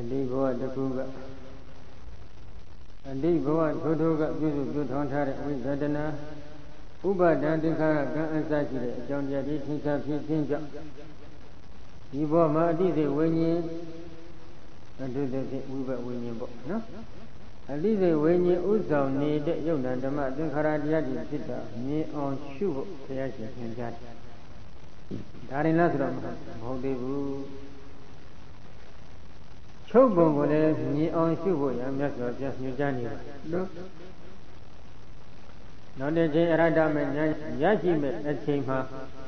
Adi Boa Dakuga Adi Boa Totoga Yuzu Tontare Vidana Uba Dandika Gansaki, John Yadi Tinsa Tinja Ibo Madi the Winnie and do the Uba Winnie Book, no? At least when you also need Yona Dama, the Karadiadi Sita, me on Shubo, Kayashi and Jat. Darinasram, how they will. Chobon, me on Shubo, and just New January. No. Not the Radam and Yajim at Chima.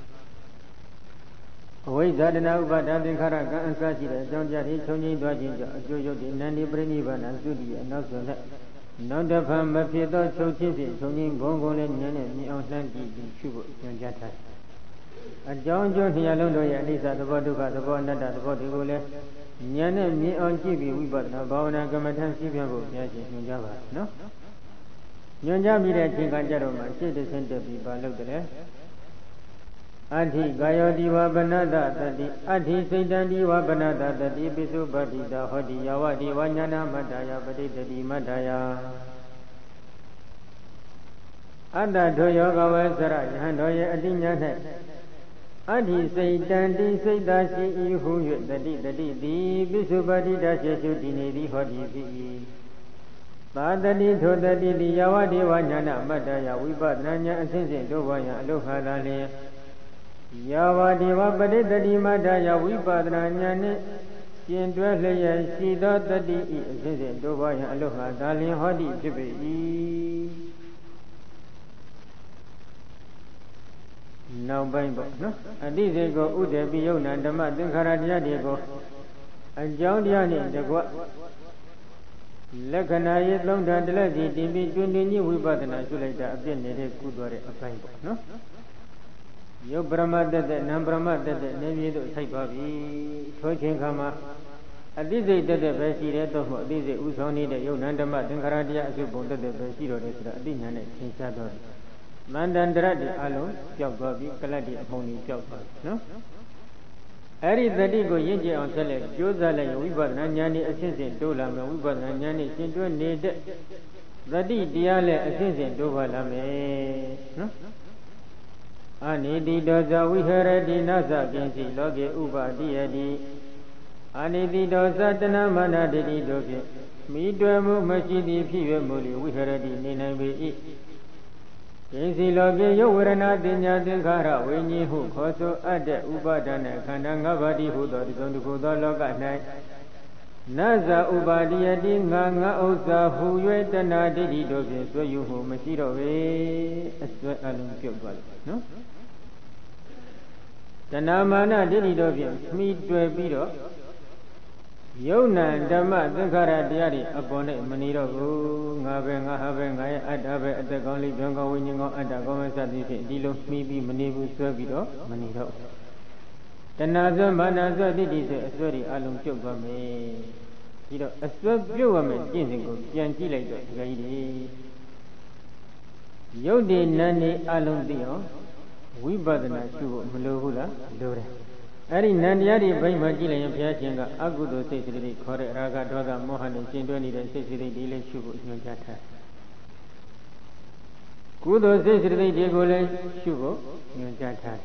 Away that now, but Dadin Karaka and Sachi, John Jati, Tony Dwajin, Jojo, Nandi Brenivan, and Sudi, and also that. Not the Pam, but Pietro, Chochi, Tony, Bongo, and Yan, on Santi, Shubo, and Jata. And John John, he alone, Lisa, the Boduka, the Bonada, the Bodigole, Yan, me on TV, we bought a Bona Gamatan Sibiabo, Yaji, in Java, no? Yonja Mira Chikanjaroma, she the center people look there. Adi Gayodiva Banada, the Adi Sidandiva Banada, the Dibisu Badi, the Hodi Yawadi, Wanyana Madaya, Badi, the Madaya. Ada Doyoga Sarai, Handoya Adinya. Adi Sidandi Sidashi, who the Bisu Badi, Dashi, Dini, Hodi. Badani to the Yawadi Wanyana Madaya, we bought Nanya and Sinsi, Dovaya, Lohalani. Yawadi Wabadi, the Dimadaya, we bought Nanyane, Sindwelaya, Sida, the Sinsi, Dovaya, Loha, Dali, Hodi, Tibi. Now, Bible, no? And these go Ude Biona, the Madin Karadia go. And John Diani, the Gua. Lakanay long down the lazy, Dimbi, Jundi, we bought an isolator, a bit good or a pine, no? Yo Brahma that the Nambrama that the name of Saipavi, Tochen Kama. At this day, the Vesireto, this is Usoni, the Yonandama, and Karadia, Subon, the Vesiro, the Dinan, Sinsador. Mandandradi, alone, Jogabi, Kaladi, Pony, Jogabi, no? Ari the Digo Yinji on Select, Josala, we bought Nanyani, Assistant, Dola, we bought Nanyani, Sinto need the Diale, Assistant, Dovalame. Ani di doza, we heard the Nasa, Gensi, Logi, Uba, Diadi. Ani di doza, Tanamana, the Doge. Me do a move, Machidi, Piva Muli, we heard the Nina be. Gensi Logi, you were not in Yadikara, when you who also at the Uba Dana, Kanangabadi, who is going to go the log at night. Naza Uba Diadi, Nanga Oza, who you ate the Nadi Doge, so you who Machiro, as well as no? The Namana did it of you, Smith to a biro. Yona, Dama, the Karadiari, upon it, Maniro, having at the Goli Jungle winning at the Gomez at the Dilo, maybe Manibu Servido, Maniro. The Naza Manaza did it, sorry, Alum Chogame. You know, a swab woman, Jingo, Yanti later, Yodi Nani Alum Dio. We bought na Shu Mulula, Dore. Ari Nanyari by Magila and Piachinga, Agudo says the Kore Raga Doga Mohan and Sindoni and says the Dile Shu Yojata. Kudo says the Diegole Shugo Yojata.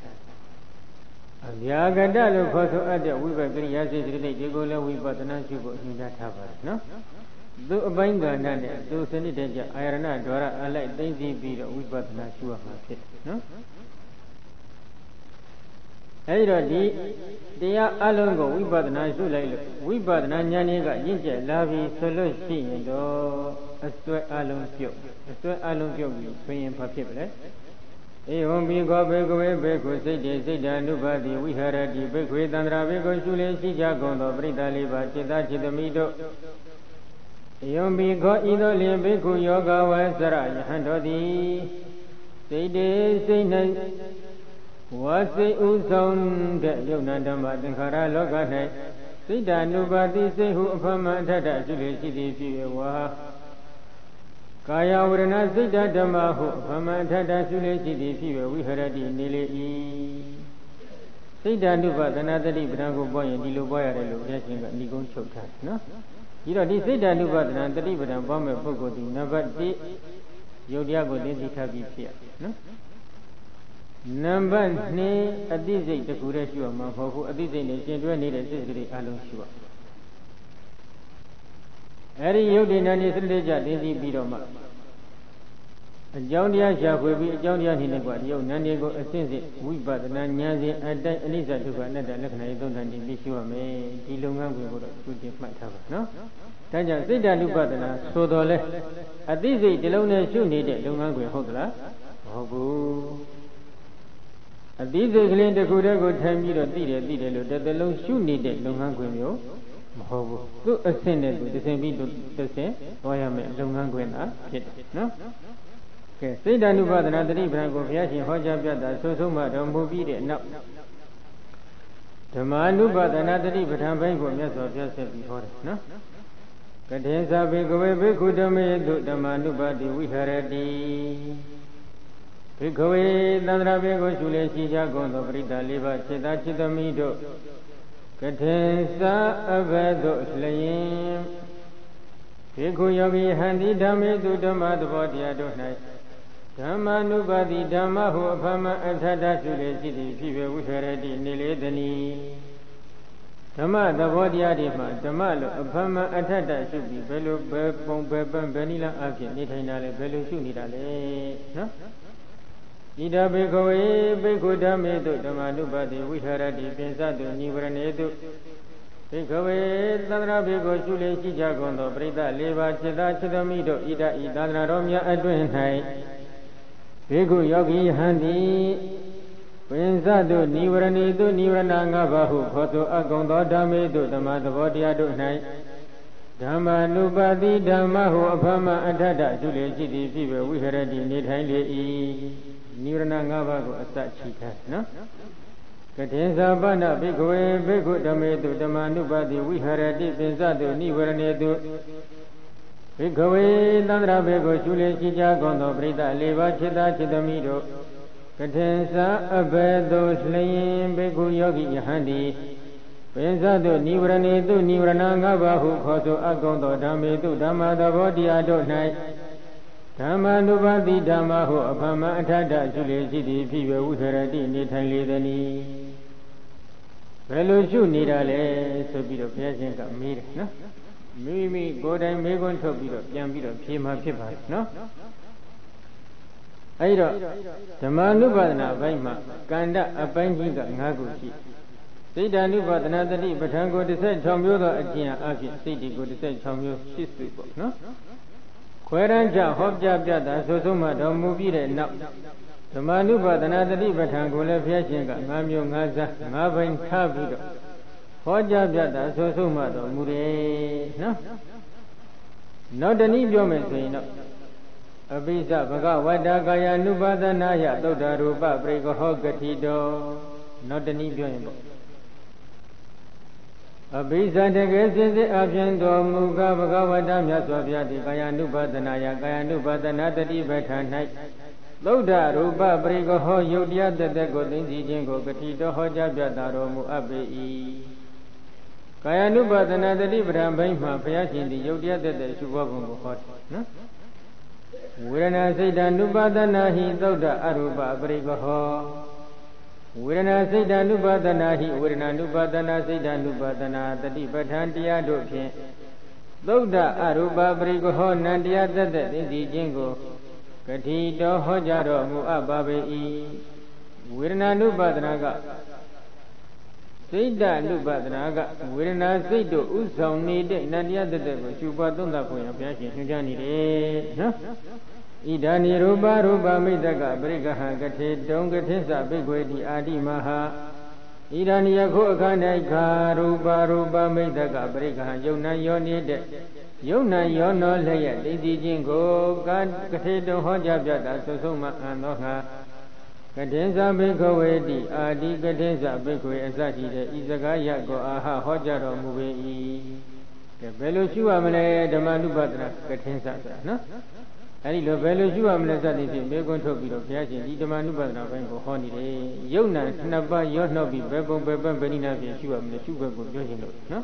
Yagadalo Koso Ada, we were very as the Diegole, we bought na Shugo Yojata, no? Do Banga Nana, do Senitaja, Irana, Dora, I like Daisy Beer, we bought na Shua, no? Hey, they are alongo, we bought nice we bought Nanyaniga, Yinja, Lavi, Soloshi, and a sweat alone pure, a sweat alone pure, swinging particular. They won't be go back away, because they done nobody, we heard a deep back with Andravigo, Julian, Sijagon, Brita Liva, Chidachi, the Mido. They won't be go either Limbiku, Yoga, Westera, Handodi. Say night. Was the Uzon that Yonandama and Kara Logane? Sida nobody say who from Tata Julie City wa Kaya Urana Sida Dama who from Tata Julie City we heard in Nili. စိတ်ဓာနုပါဒနာတတိပဌာန်ကိုပွားရင်ဒီလိုပွားရတယ်လို့ဘုရားရှင်ကဏီကုန်းချုပ်ထားတယ်နော်ဒီတော့ဒီစိတ်ဓာနုပါဒနာတတိပဌာန်ပွားမဲ့ပုဂ္ဂိုလ်ဒီနံပါတ်1ယုတ်တရားကိုသိသိထားပြီးဖြစ်ရနော်နံပါတ်2အတိစိတ်တခုတည်းရှိရမှာမဟုတ်ဘူးအတိစိတ်နဲ့ရှင်တွဲနေတဲ့စိတ်ကလေးအလုံးရှိရအဲဒီယုတ်ဒီနာနေစတိကြသိသိပြီးတော့မှအကြောင်းတရားရှာဖွေပြီးအကြောင်းတရားနှင့်ကွာဒီယုတ်နံနေကိုအစဉ်စဉ်ဝိပဿနာဉာဏ်စဉ်အတိုင်းအနိစ္စဒုက္ခအနတ္တလက္ခဏာရေးသုံးဌာန်တည်ပြီးရှိရမယ်ဒီလုပ်ငန်းကိုတော့သူတင်မှတ်ထားပါနော်ဒါကြောင့်စိတ်ဓာနုပဒနာဆိုတော်လဲအသိစိတ်တစ်လုံးနဲ့ရှုနေတဲ့လုပ်ငန်းကိုဟုတ်သလားမဟုတ်ဘူးအသိစိတ်ကလေးတစ်ခုတည်းကိုထိုင်ပြီးတော့သိတယ်လို့တစ်လုံးရှုနေတဲ့လုပ်ငန်းခွင်မျိုးမဟုတ်ဘူးသူ့အဆင့်နဲ့သူတစ်ဆင့်ပြီးတစ်ဆင့်သွားရမယ်လုပ်ငန်းခွင်သာဖြစ်တယ်နော်ကဲစိတ်ဓာနုပဒနာတတိပဌာန်ကိုဘုရားရှင်ဟောကြားပြတာဆိုဆုံးမှတော်မူပြီးတဲ့နောက်ဓမ္မာနုပဒနာတတိပဌာန်ဘိုင်းကိုမြတ်စွာဘုရားဆက်ပြီးဟောတယ်နော်ကထေသဗ္ဗေကဝေဘိက္ခုဓမ္မေတုဓမ္မာနုပါတိဝိဟရတိဘိက္ခဝေသန္တရာဘေကိုရှုလေရှိကြကုန်သောပရိသတ်၄ပါးခြေသားခြေသမီးတို့ကထေသအဘသို့လျင်ဘိက္ခုယောဂီဟန္တိဓမ္မေတုဓမ္မသဘောတရားတို့၌ဓမ္မာနုပါတိဓမ္မဟုအဖမအထတရှုလေရှိသည်ဖြစ်ပေဝိဟရတိနေလေသနီဓမ္မသဘောတရားတွေမှာဓမ္မလို့အဖမအထတရှုပြီးဘယ်လိုဘယ်ပုံဘယ်ပန်းဘယ်နည်းလားအဖြစ်နေထိုင်တာလဲဘယ်လိုရှုနေတာလဲနော်ဣဒဘေခဝေဘိက္ခုဓမ္မေတုဓမ္မာနုပါတိဝိဟရတိပင်စတုနိဝရဏေတုဘိက္ခဝေသန္တရာဘေကိုရှုလေရှိကြကုန်သောပရိသတ်၄ပါးจิตသားจิตသမီးတို့ဣဒဤသန္တရာတော်များအတွင်၌ဘေကုယောဂီဟံတိပင်စတုနိဝရဏေတုနိဝရဏ၅ပါးဟုခေါ်ဆိုအပ်ကုန်သောဓမ္မေတုဓမ္မသဘောတရားတို့၌ဓမ္မာနုပါတိဓမ္မဟုအဖမအထတရှုလေရှိသည်ဖြစ်ပေဝိဟရတိနေထိုင်လေ၏နိဝရဏ၅ပါးကိုအစချိထားနော်ကထေသဗ္ဗနဘိက္ခဝေဘိက္ခုဓမ္မေတုဓမ္မာနုပါတိဝိဟရတိပင်စတုနိဝရဏေတုဘိက္ခဝေသန္တရာဘေကိုရှုလေရှိကြကုန်သောပရိသတ်၄ပါးခြေသားခြေသမီးတို့ကထေသအဘသို့လျင်ဘိက္ခုယောဂီယဟန္တိပင်စတုနိဝရဏေတုနိဝရဏ၅ပါးဟုခေါ်ဆိုအပ်ကုန်သောဓမ္မေတုဓမ္မသဘောတရားတို့၌ဓမ္မာနုပါတိဓမ္မဟုအဖမအထတရှုလေရှိသည်ဖြစ်ပေဝိဟရတိနေထိုင်လေသည်ဘယ်လိုရှုနေတာလဲဆိုပြီးတော့ဘုရားရှင်ကမေးတယ်နော်မိကိုယ်တိုင်မေးခွန်းထုတ်ပြီးတော့ပြန်ပြီးတော့ဖြေမှဖြစ်ပါတယ်နော်အဲဒီတော့ဓမ္မာနုပါဒနာဘိုင်းမှာကန္တအပိုင်းကြီးက၅ခုရှိစိတ်ဓာနုပါဒနာတတိပဋ္ဌာန်ကို16မျိုးသောအကျင့်အဖြစ်စိတ်ဒီကို16မျိုးရှိစုပေါ့နော်ခွဲရန်ကြဟောကြားပြတာဆိုဆုံးမှတော်မူပြီးတဲ့နောက်ဓမ္မာနုပါဒနာတတိပဋ္ဌာန်ကိုလည်းဘုရားရှင်က5မျိုး5စား5ပိုင်းထားပြီးတော့ဟောကြားပြတာဆိုဆုံးမှတော်မူတယ်နော်နောက်တနည်းပြောမယ်ဆိုရင်တော့အပိစ္ဆဘဂဝတ္တကာယ ानु ပါဒနာယသုဒ္ဓရူပပရိကဟောဂတိတောနောက်တနည်းပြောရင်ပေါ့အပိစ္ဆတကယ်စင်စစ်အပြင်တော်မူကားဘဂဝတ္တမြတ်စွာဘုရားသည်ကာယ ानु ပါဒနာယကာယ ानु ပါဒနာတတိပဋ္ဌာန်၌သုဒ္ဓရူပပရိကဟောယုတ်တရားတသက်ကိုသိသိခြင်းကိုဂတိတော်ဟောကြားပြတာတော်မူအပ်ပေ၏ကာယ ानु ပါဒနာတတိပဋ္ဌာန်ဘိုင်းမှာဘုရားရှင်သည်ယုတ်တရားတသက်ရှုဖို့ပုံကိုဟောတယ်နော်ဝေဒနာစိတ်ဓာနုပါဒနာဟိသုဒ္ဓအရူပပရိကဟောဝေဒနာစိတ်ဓာနုပါဒနာဟိဝေဒနာနုပါဒနာစိတ်ဓာနုပါဒနာတတိပဋ္ဌာန်တရားတို့ဖြင့်သုဒ္ဓအရူပပရိကဟောနံတရားသက်သက်သိသိခြင်းကိုဂတိတော်ဟောကြားတော်မူအပ်ပါပေ၏ဝေဒနာနုပါဒနာကစိတ်ဓာနုပါဒနာကဝေဒနာစိတ်တို့ဥဆောင်နေတဲ့နံတရားသက်သက်ကိုရှုပွားသုံးသပ်ဖို့ရဘုရားရှင်ညွှန်ကြားနေတယ်နော်ဣဒာနိရူပရူပမိတ္တကပရိကဟကထေတုံကထေသဘိက္ခွေတိအာတိမဟာဣဒာနိယခုအခါ၌ခာရူပမိတ္တကပရိကဟယုံနာယောနေတဲ့ယုံနာယောနောလျက်သိသိချင်းကိုကထေတုံဟောကြားပြတာသုဆုံးမှအံသောငါကထေသဘိက္ခဝေတိအာတိကထေသဘိက္ခဝေအစရှိတဲ့ဤစကားရကိုအာဟဟောကြားတော်မူပေ၏ကဲဘယ်လိုရှုရမလဲဓမ္မနုပါဒနာကထေသဆိုတာနော်အဲဒီလိုဘယ်လိုရှိရမလဲစသည်ဖြင့်မေကွန်းထုတ်ပြီးတော့ဘုရားရှင်ဒီဓမ္မနုပါဒနာပိုင်းကိုဟောနေတယ်ယုံနာနှစ်ပါးရောနှောက်ပြီးဘယ်ပုံဘယ်ပန်းဘယ်နည်းနဲ့ဖြင့်ရှိရမလဲရှုဘက်ကိုပြောခြင်းလို့နော်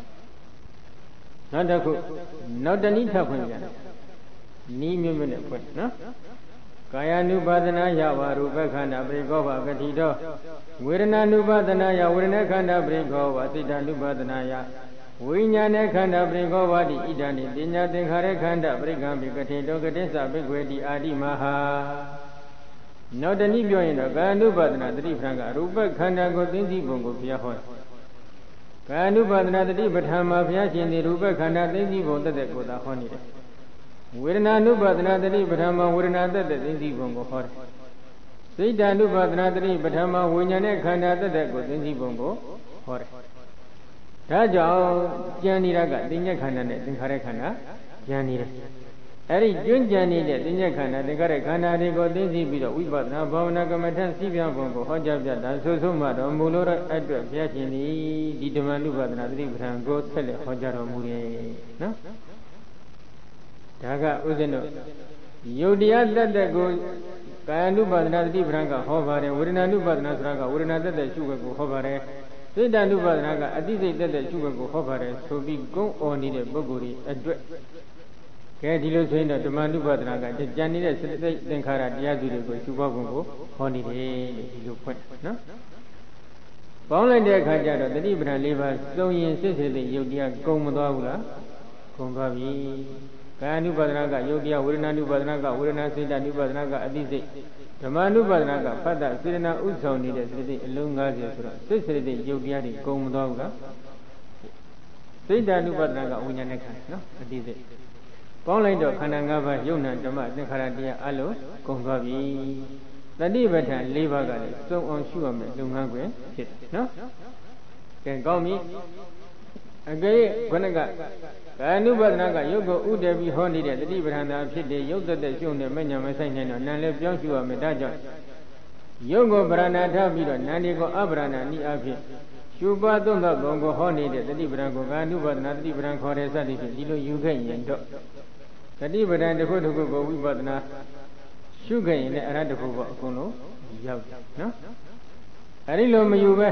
နောက်တစ်ခုနောက်တနည်းထပ်ဖွင့်ပြန်နီးမျိုးမျိုးနဲ့ဖွင့်နော်ကာယ ानु ပါဒနာယဝရူပခန္ဓာပရိကောဘဂတိတောဝေဒနာ ानु ပါဒနာယဝေဒနာခန္ဓာပရိကောဘစိတ္တ ानु ပါဒနာယဝိညာဏခန္ဓာပရိကောဘတိဣဒံနိပညာသင်္ခါရခန္ဓာပရိကံပိကတိတောကတိသဘိကွေတိအာတိမဟာနောက်တနည်းပြောရင်တော့ကာယ ानु ပါဒနာတတိပဌာန်ကရူပခန္ဓာကိုသိသိပုံကိုဘုရားဟောကာယ ानु ပါဒနာတတိပဌာန်မှာဘုရားရှင်ဒီရူပခန္ဓာသိသိပုံတသက်ကိုသာဟောနေတယ်ဝေဒနာ ानु ပါဒနာတတိပဌာန်မှာဝေဒနာတသက်သိသိပုံကိုဟောတယ်စိတ်တ ानु ပါဒနာတတိပဌာန်မှာဝိညာဉ်နဲ့ခန္ဓာတသက်ကိုသိသိပုံကိုဟောတယ်ဒါကြောင့်ကြံနေတာကသိဉ္ဇခန္ဓာနဲ့သင်္ခါရခန္ဓာကြံနေတယ်အဲ့ဒီကျွန်းကြံနေတဲ့သိဉ္ဇခန္ဓာသင်္ခါရခန္ဓာတွေကိုသိသိပြီးတော့ဝိပဿနာဘာဝနာကမ္မထစီပြပုံကိုဟောကြားပြတာဆိုဆိုမှတော့မူလို့အတွက်ဘုရားရှင်ဒီဓမ္မနုပါဒနာသတိပဋ္ဌာန်ကိုဆက်လက်ဟောကြားတော်မူတယ်နော်ဒါကဥစဉ်တို့ယုတ်တရားတတ်တဲ့ကိုကာယ ानु ပါဒနာသတိပဋ္ဌာန်ကဟောပါတယ်ဝေဒနာ ानु ပါဒနာဆိုတာကဝေဒနာတတ်တဲ့ရှုွက်ကိုဟောပါတယ်စိတ်တ ानु ပါဒနာကအတိစိတ်တတ်တဲ့ရှုွက်ကိုဟောပါတယ်ဆိုပြီးကုန်းအော်နေတဲ့ပုဂ္ဂိုလ်တွေအတွက်ကဲဒီလိုဆိုရင်တော့ဓမ္မ ानु ပါဒနာကကြံနေတဲ့စိတ်သင်္ခါရတရားစုတွေကိုရှုပွားပုံကိုဟောနေတယ်လို့ဒီလိုဖွင့်နော်ပေါင်းလိုက်တဲ့အခါကျတော့တတိပဋ္ဌာန်၄ပါးစုံရင်စိတ်စိတ်ယုတ်တရားကုန်မသွားဘူးလားကုန်သွားပြီကာယ ानु ပါဒနာကယုတ်တရားဝေဒနာ ानु ပါဒနာကဝေဒနာစိတ်တ ानु ပါဒနာကအတိစိတ်ဓမ္မ ानु ပါဒနာကဖတ်တာစေတနာဥဆောင်နေတဲ့စိတ်စိတ်အလုံး90ဆိုတော့စိတ်စိတ်ယုတ်တရားတွေကုန်မသွားဘူးလားစိတ်တ ानु ပါဒနာကဝိညာဉ်နဲ့ခန္ဓာနော်အတိစိတ်ပေါင်းလိုက်တော့ခန္ဓာ၅ပါးယုံနာဓမ္မသင်္ခါရတရားအလုံးကုန်သွားပြီတတိပဋ္ဌာန်၄ပါးကလည်းစုံအောင်ရှုရမယ်လုပ်ငန်းခွင်ဖြစ်တယ်နော်ကဲကောင်းပြီအကယ်ခொနကကာယ ानु ပါဒနာကယုတ်ကိုဥတည်ပြီးဟောနေတဲ့တတိပဋ္ဌာန်သာဖြစ်တဲ့ယုတ်သက်တဲ့ရှုတဲ့မဉ္ဇဉ်မဆိုင်နိုင်တော့နာလည်းပြောင်းရှုရမယ်ဒါကြောင့်ယုတ်ကိုဗရဏာထားပြီးတော့နာနေကိုအဗရဏာနိအဖြစ်ရှုပါသုံးသောဘုံကိုဟောနေတဲ့တတိပဋ္ဌာန်ကိုကာယ ानु ပါဒနာတတိပဋ္ဌာန်ခေါ်တဲ့စသည်ဖြင့်ဒီလိုယူခဲ့ရင်တော့တတိပဋ္ဌာန်တစ်ခုတစ်ခုကိုဝိပဿနာရှုခဲ့ရင်လည်းအရဟတခုပေါ့အကုန်လုံးရောက်တယ်နော်အဲဒီလိုမယူပဲ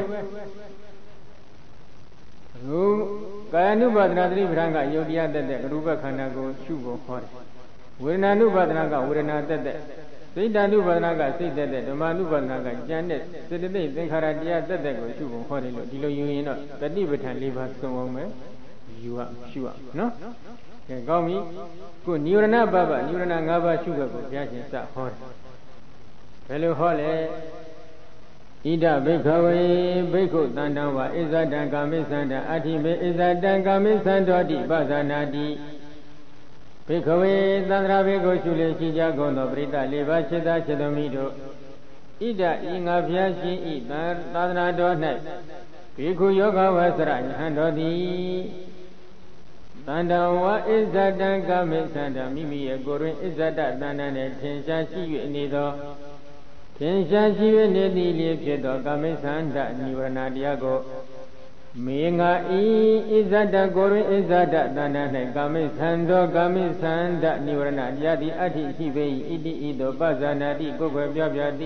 ကာယ ानु ပါဒနာတတိပဋ္ဌာန်ကယုတ်တရားတက်တဲ့ရူပခန္ဓာကိုရှုဖို့ဟောတယ်ဝေဒနာ ानु ပါဒနာကဝေဒနာတက်တဲ့စိတ်တ ानु ပါဒနာကစိတ်တက်တဲ့ဓမ္မ ानु ပါဒနာကကြံတဲ့စေတသိက်သင်္ခါရတရားတက်တဲ့ကိုရှုဖို့ဟောတယ်လို့ဒီလိုယူရင်တော့တတိပဋ္ဌာန်၄ပါးစုံအောင်မယ်ယူရရှုရနော်ကဲကောင်းပြီခုနိဝရဏပပနိဝရဏ၅ပါးရှုခဲ့ကိုဘုရားရှင်စဟောတယ်ဘယ်လိုဟောလဲဣဒဘိက္ခဝေဘိက္ခုတန္တံဝါဣဇဒံကာမိသန္တအဋ္ဌိမေဣဇဒံကာမိသန္တောတိပဇာနာတိဘိက္ခဝေသန္တရာဘေကိုရှုလေရှိကြကုန်သောပရိသတ်၄ပါးခြေသားခြေသမီးတို့ဣဒဤငါဘုရားရှင်ဤသာသနာတော်၌ဘိက္ခုယောဂဝဆရယဟန်တော်သည်တန္တဝါဣဇဒံကာမိသန္တမိမိရဲ့ကိုယ်တွင်ဣဇဒတန္တနဲ့ထင်ရှားရှိ၍နေသောထင်ရှားရှိ၍နေသည်လျက်ဖြစ်သောကာမိသန္တနိဝရဏတရားကိုမေငါဤဣဇဒကိုယ်တွင်ဣဇဒတန္တ၌ကာမိသန္တောကာမိသန္တနိဝရဏတရားသည်အဋ္ဌိရှိပေ၏ဣတိဤသို့ပဇာနာတိကိုယ်ွယ်ပြပြတိ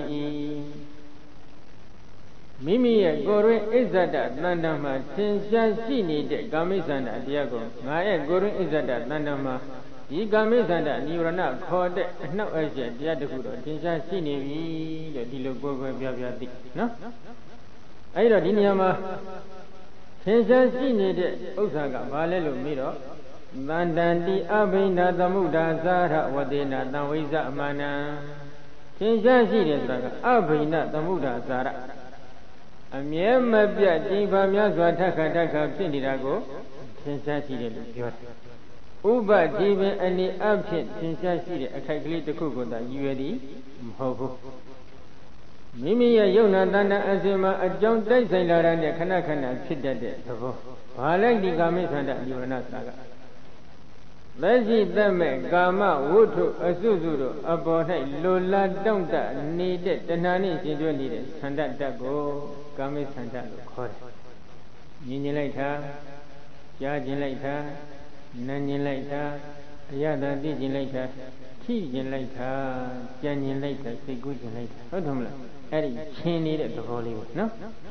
မိမိရဲ့ကိုယ်တွင်ဣဇဒတန္တမှာထင်ရှားရှိနေတဲ့ကာမိသန္တတရားကိုငါရဲ့ကိုယ်တွင်ဣဇဒတန္တမှာဒီကာမိသန္တနိဝရဏခေါ်တဲ့အနှောက်အယှက်တရားတစ်ခုတော့သင်္ချာရှိနေပြီလို့ဒီလိုကိုယ်ကိုယ်ပြပြသိနော်အဲဒီတော့ဒီနေရာမှာသင်္ချာရှိနေတဲ့ဥစ္စာကဘာလဲလို့မေးတော့သန္တန်တိအဘိနာသမုဒ္ဒါဇာရဝတေနသံဝိဇအမနံသင်္ချာရှိတယ်ဆိုတာကအဘိနာသမုဒ္ဒါဇာရအမြဲမပြတ်ကြည်ပါများစွာထက်ခါဖြစ်နေတာကိုသင်္ချာရှိတယ်လို့ပြောတယ်ဥပတိပင်အနေအဖြစ်သင်္ချာရှိတဲ့အခိုက်ကလေးတစ်ခုကိုသာရည်ရွယ်သည်မဟုတ်ဘူးမိမိရဲ့ယုံနာတဏ္ဍအစဉ်မှာအကြောင်းတိုက်ဆိုင်လာတဲ့ခဏခဏဖြစ်တတ်တဲ့သဘောဘာလဲဒီကာမိသန္တနိဝရဏစာကသက်ရှိသက်မဲ့ကာမဝုထုအစုစုတို့အပေါ်၌လိုလားတောင့်တနေတဲ့တဏှာနှင့်ရှင်ကျွနေတဲ့သန္တတတ်ကိုကာမိသန္တလို့ခေါ်တယ်မြင်ကျင်လိုက်တာကြားကျင်လိုက်တာနာကျင်လိုက်တာ ayada di jin like ta thi jin like ta jan jin like ta siat ku jin like taဟုတ်တယ်မလားအဲ့ဒီချင်းနေတဲ့သဘောလေးပေါ့နော်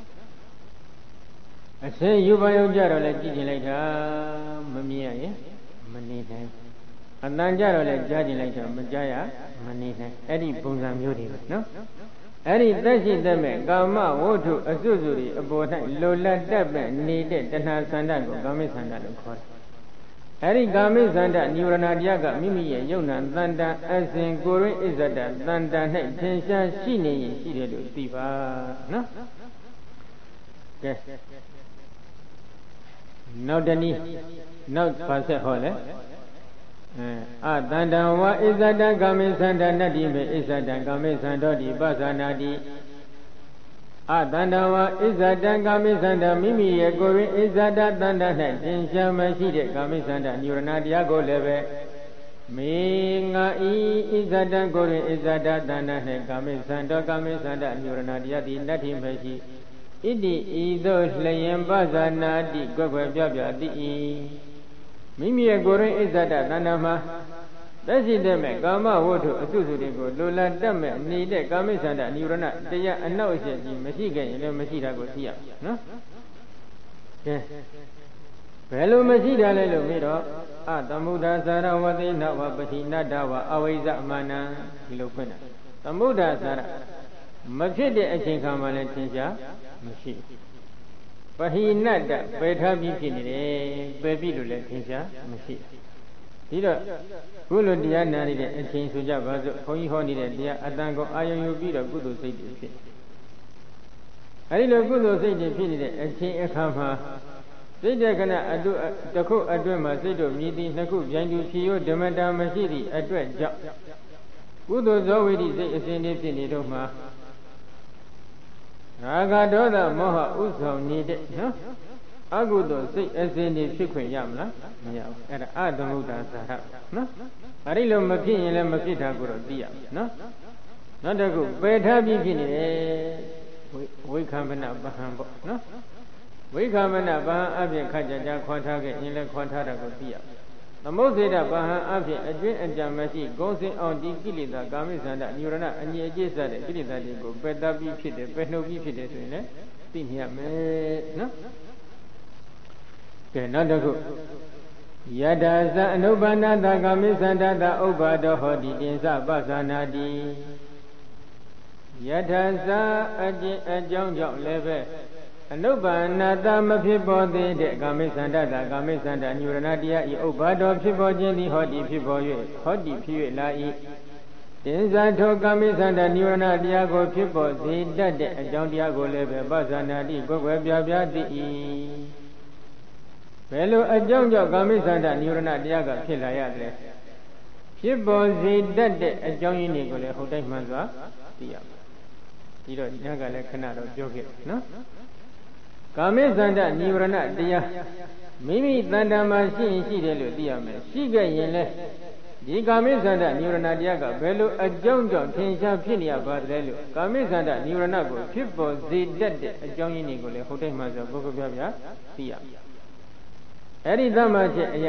အစင်းယူပါရောက်ကြတော့လဲကြည့်ကြလိုက်တာမမြင်ရရင်မနေနိုင်အတန်ကြတော့လဲကြားကြည့်လိုက်တာမကြားရမနေနိုင်အဲ့ဒီပုံစံမျိုးတွေပဲနော်အဲ့ဒီသက်ရှိသက်မဲ့ကာမဝဋ္ထုအစွတ်စွတွေအပေါ်၌လိုလတ်တက်မဲ့နေတဲ့တဏှာဆန္ဒကိုကာမိဆန္ဒလို့ခေါ်တယ်အဲ့ဒီကာမိဆန္ဒနိဝရဏတရားကမိမိရဲ့ယုံနာတန်တန်အစဉ်ကိုရင်းဣဇဒတန်တန်၌ထင်ရှားရှိနေရင်ရှိတယ်လို့သိပါနော်ကဲနောက်တနည်းနောက်ပါဆက်ဟောလေအတန္တဝဣဇဒကာမိသန္တနတ္တိမေဣဇဒကာမိသန္တောတိပသနာတိအတန္တဝဣဇဒကာမိသန္တမိမိရဲ့ကိုယ်ရင်းဣဇဒတန္တ၌သင်္ချာမရှိတဲ့ကာမိသန္တနိဝရဏတရားကိုလည်းပဲမေငါဤဣဇဒကိုယ်ရင်းဣဇဒတန္တ၌ကာမိသန္တောကာမိသန္တနိဝရဏတရားသည်နတ္တိမရှိဣတိဤသို့လျင်ပဇာနာတိကွယ်ကွယ်ပြပြတိဤမိမိရဲ့ကိုယ်ရင်းဣဇဒတဏ္ဍာမှာသက်ရှိတဲ့မဲ့ကာမဝဋ္ထုအစုစုတွေကိုလိုလားတတ်မဲ့နေတဲ့ကာမိသန္တနိဝရဏတရားအနောက်အရှက်ကြီးမရှိခဲ့ရင်လည်းမရှိတာကိုသိရနော်ကဲဘယ်လိုမရှိတာလဲလို့ပြီးတော့အသမုဒ္ဒသာရဝတိနဝပတိနတ္တဝအဝိဇ္ဇအမာနံဒီလိုဖွင့်တာသမုဒ္ဒသာရမဖြစ်တဲ့အချိန်ခါမှလည်းသင်ရှားမရှိပဟိနတ္တပယ်ထားပြီးဖြစ်နေတယ်ပယ်ပြီလို့လည်းသင်ရှားမရှိဒီတော့ခုလိုတရားနာနေတဲ့အချိန်ဆိုကြပါစို့ခွန်ကြီးဟောနေတဲ့တရားအတန်ကိုအာယုံယူပြီးတော့ကုသိုလ်စိတ်တွေဖြစ်အဲဒီလိုကုသိုလ်စိတ်တွေဖြစ်နေတဲ့အချိန်အခါမှာစိတ်တဲ့ခဏတစ်ခုအတွင်းမှာစိတ်တို့မြည်သည်နှစ်ခုပြိုင်တူဖြီရောဓမ္မတာမရှိသည့်အတွက်ကြောင့်ကုသိုလ်ဇောဝိတိစိတ်အစဉ်တွေဖြစ်နေတော့မှာရာဂဒေါသမောဟဥဆောင်နေတဲ့နော်အကုသိုလ်စိတ်အစဉ်တွေဖြစ်ခွင့်ရမလားမရဘူးအဲ့ဒါအသမုဒ္ဒသာရနော်အဲ့ဒီလိုမဖြစ်ရင်လည်းမဖြစ်တာကိုတော့သိရမယ်နော်နောက်တစ်ခုပယ်ထားပြီးဖြစ်နေတယ်ဝိခံမနပဟံပေါ့နော်ဝိခံမနပဟံအပြင်ခက်ကြကြခွန်ထားခဲ့ရင်လည်းခွန်ထားတာကိုသိရသမုစေတပဟံအပြင်အကျွင်းအကြံမရှိဂုံစင်အောင်ဒီကိလေသာကာမိသန္တနိဝရဏအငြိအကျိစတဲ့ကိလေသာတွေကိုပယ်တတ်ပြီးဖြစ်တယ်ပယ်နှုတ်ပြီးဖြစ်တယ်ဆိုရင်လည်းသိနေရမယ်နော်ကဲနောက်တစ်ခုယတသအနုပါဏတကာမိသန္တတဥပ္ပါဒောဟောတိတင်္စပသနာတိယတသအကျင့်အကြောင်းကြောင့်လည်းပဲအနုပါဏတမဖြစ်ပေါ်သေးတဲ့ကာမိသန္တတကာမိသန္တညုရဏတရားဤဥပ္ပါဒောဖြစ်ပေါ်ခြင်းသည်ဟောတိဖြစ်ပေါ်၍ဟောတိဖြစ်၍လာ၏တင်္စထောကာမိသန္တညုရဏတရားကိုဖြစ်ပေါ်စေတတ်တဲ့အကြောင်းတရားကိုလည်းပဲပသနာတိကိုယ်ွယ်ပြပြသိ၏ဘယ်လိုအကြောင်းကြောင့်ကာမိသန္တနိဝရဏတရားကဖြစ်လာရတယ်ဖြစ်ပေါ်စေတတ်တဲ့အကြောင်းရင်းတွေကိုလည်းဟုတ်တိုင်းမှန်စွာသိရမယ်ဒီတော့ညကလည်းခဏတော့ပြောခဲ့နော်ကာမိသန္တနိဝရဏတရားမိမိတဏ္ဍာမှာရှိရင်ရှိတယ်လို့သိရမယ်ရှိခဲ့ရင်လည်းဒီကာမိသန္တနိဝရဏတရားကဘယ်လိုအကြောင်းကြောင့်ထင်ရှားဖြစ်နေရပါတယ်လို့ကာမိသန္တနိဝရဏကိုဖြစ်ပေါ်စေတတ်တဲ့အကြောင်းရင်းတွေကိုလည်းဟုတ်တိုင်းမှန်စွာကိုယ်ကိုယ်ပြပြသိရမယ်အဲ့ဒီသမ္မာချက်အရာ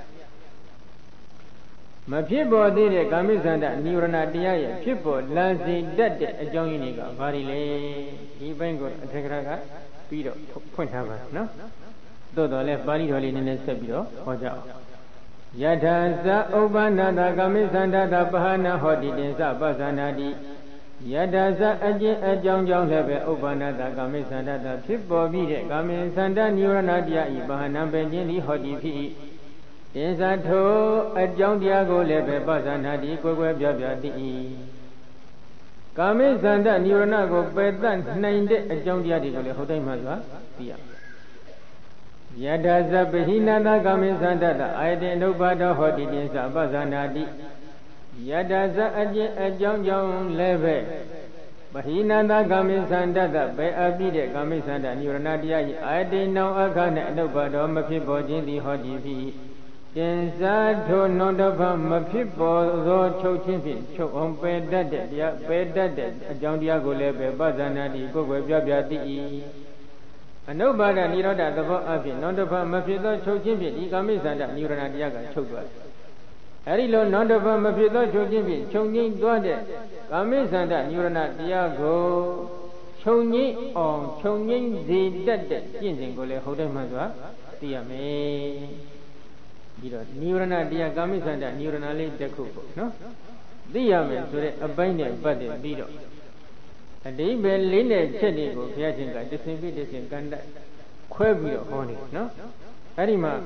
မဖြစ်ပေါ်သေးတဲ့ကာမိသန္တနိဝရဏတရားရဲ့ဖြစ်ပေါ်လာစေတတ်တဲ့အကြောင်းရင်းတွေကဘာတွေလဲဒီဘက်ကိုအထက်ကရာကပြီးတော့ဖွင့်ထားပါနော်သို့တော်လည်းပါဠိတော်လေးနည်းနည်းဆက်ပြီးတော့ဟောကြအောင်ယထာသဥပ္ပန္နတကာမိသန္တတပဟနာဟောတိတင်္စပသနာတိယထာသအကျင့်အကြောင်းကြောင့်လည်းပဲဥပ္ပန္နတကာမိသန္တတဖြစ်ပေါ်ပြီးတဲ့ကာမိသန္တနိဝရဏတရားဤပဟနာပဲခြင်းသည်ဟောတိဖြစ်၏တင်္စထိုအကြောင်းတရားကိုလည်းပဲပသနာတိကိုယ်ွယ်ပြပြသိ၏ကာမိသန္တနိဝရဏကိုပယ်တတ်နိုင်တဲ့အကြောင်းတရားတွေကိုလည်းဟုတ်တိုင်းမှစွာသိရယထာသပဟိနတကာမိသန္တတအာယတေနုပါဒောဟောတိတင်္စပသနာတိယတဇအကျင့်အကြောင်းကြောင့်လည်းပဲပဟိနတကာမိသန္တတပဲအပ်ပြီးတဲ့ကာမိသန္တနိဝရဏတရား၏အာတေနောအခါနဲ့အနုပါဒောမဖြစ်ပေါ်ခြင်းသည်ဟောတိဖြစ်တင်္စထိုနွန်တဖမဖြစ်ပေါ်သောချုပ်ချင်းဖြင့်ချုပ်အောင်ပယ်တတ်တဲ့တရားပယ်တတ်တဲ့အကြောင်းတရားကိုလည်းပဲပသနာတိကိုယ်ွယ်ပြပြသိ၏အနုပါဒနိရောဓသဘောအဖြစ်နွန်တဖမဖြစ်သောချုပ်ချင်းဖြင့်ဒီကာမိသန္တနိဝရဏတရားကချုပ်သွားတယ် Arilo Nandava Mapito Chojimbi, Chonging Dwade, Kamisanda, Nurana Diago, Chonging on Chonging the dead, Jinsingole, Hodemazwa, Diame. Nurana Diagamisanda, Nuranali Decupo, no? Diame, so a binding body, Bido. And they be Linde Chenigo, Piazinga, Disinvitation, Ganda, Quebio, Honey, no? Arima.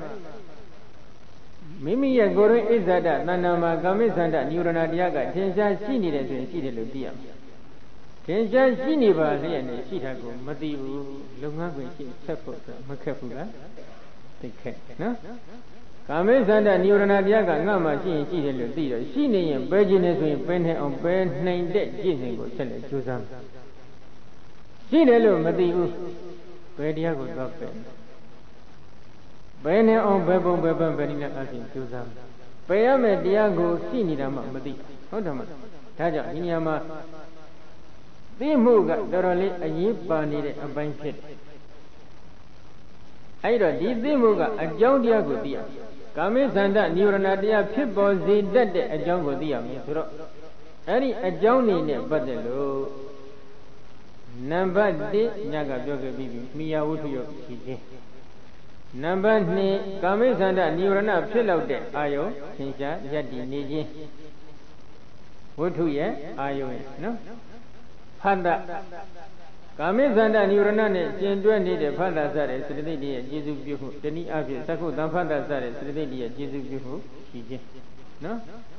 Mimi ya Goro Izada, Nanama Gamisanda, Nurana Diaga, Tensha Shini, and she did Ludia. Tensha Shini Bali and Shitago, Madiu, Lunga, Sepulchre, Macapula, the cat, no? Gamisanda, Nurana Diaga, Nama, she did Ludia, Shini and Virginus with Ben on Ben named dead, Jingo, Sell it, Josam. She did Madiu, Bediago got Ben. Bene on Bebo Beba Benina Asin Josam. Payame Diago, Sinidama, Madi, Hodama, Taja, Inyama. The Muga, Dorali, a yipa needed a banquet. Ida did the Muga, a John Diago dia. Kamisanda, Nuranadia, Pipo, the dead, a John dia, Misro. Any a Johnny ne Badelo. Number D, Naga Joga Bibi, Mia Wutu Yoki. Number ni Kamisanda Nurana fill out the Ayo, Sinsha, Yadi Niji. What to ye? Ayo, no? Handa Kamisanda Nurana, Jendua needed Fanda Sare, Sredi, Jesus Bihu, Teni Afi, Saku, Danfanda Sare, Sredi, Jesus Bihu, Shiji. No?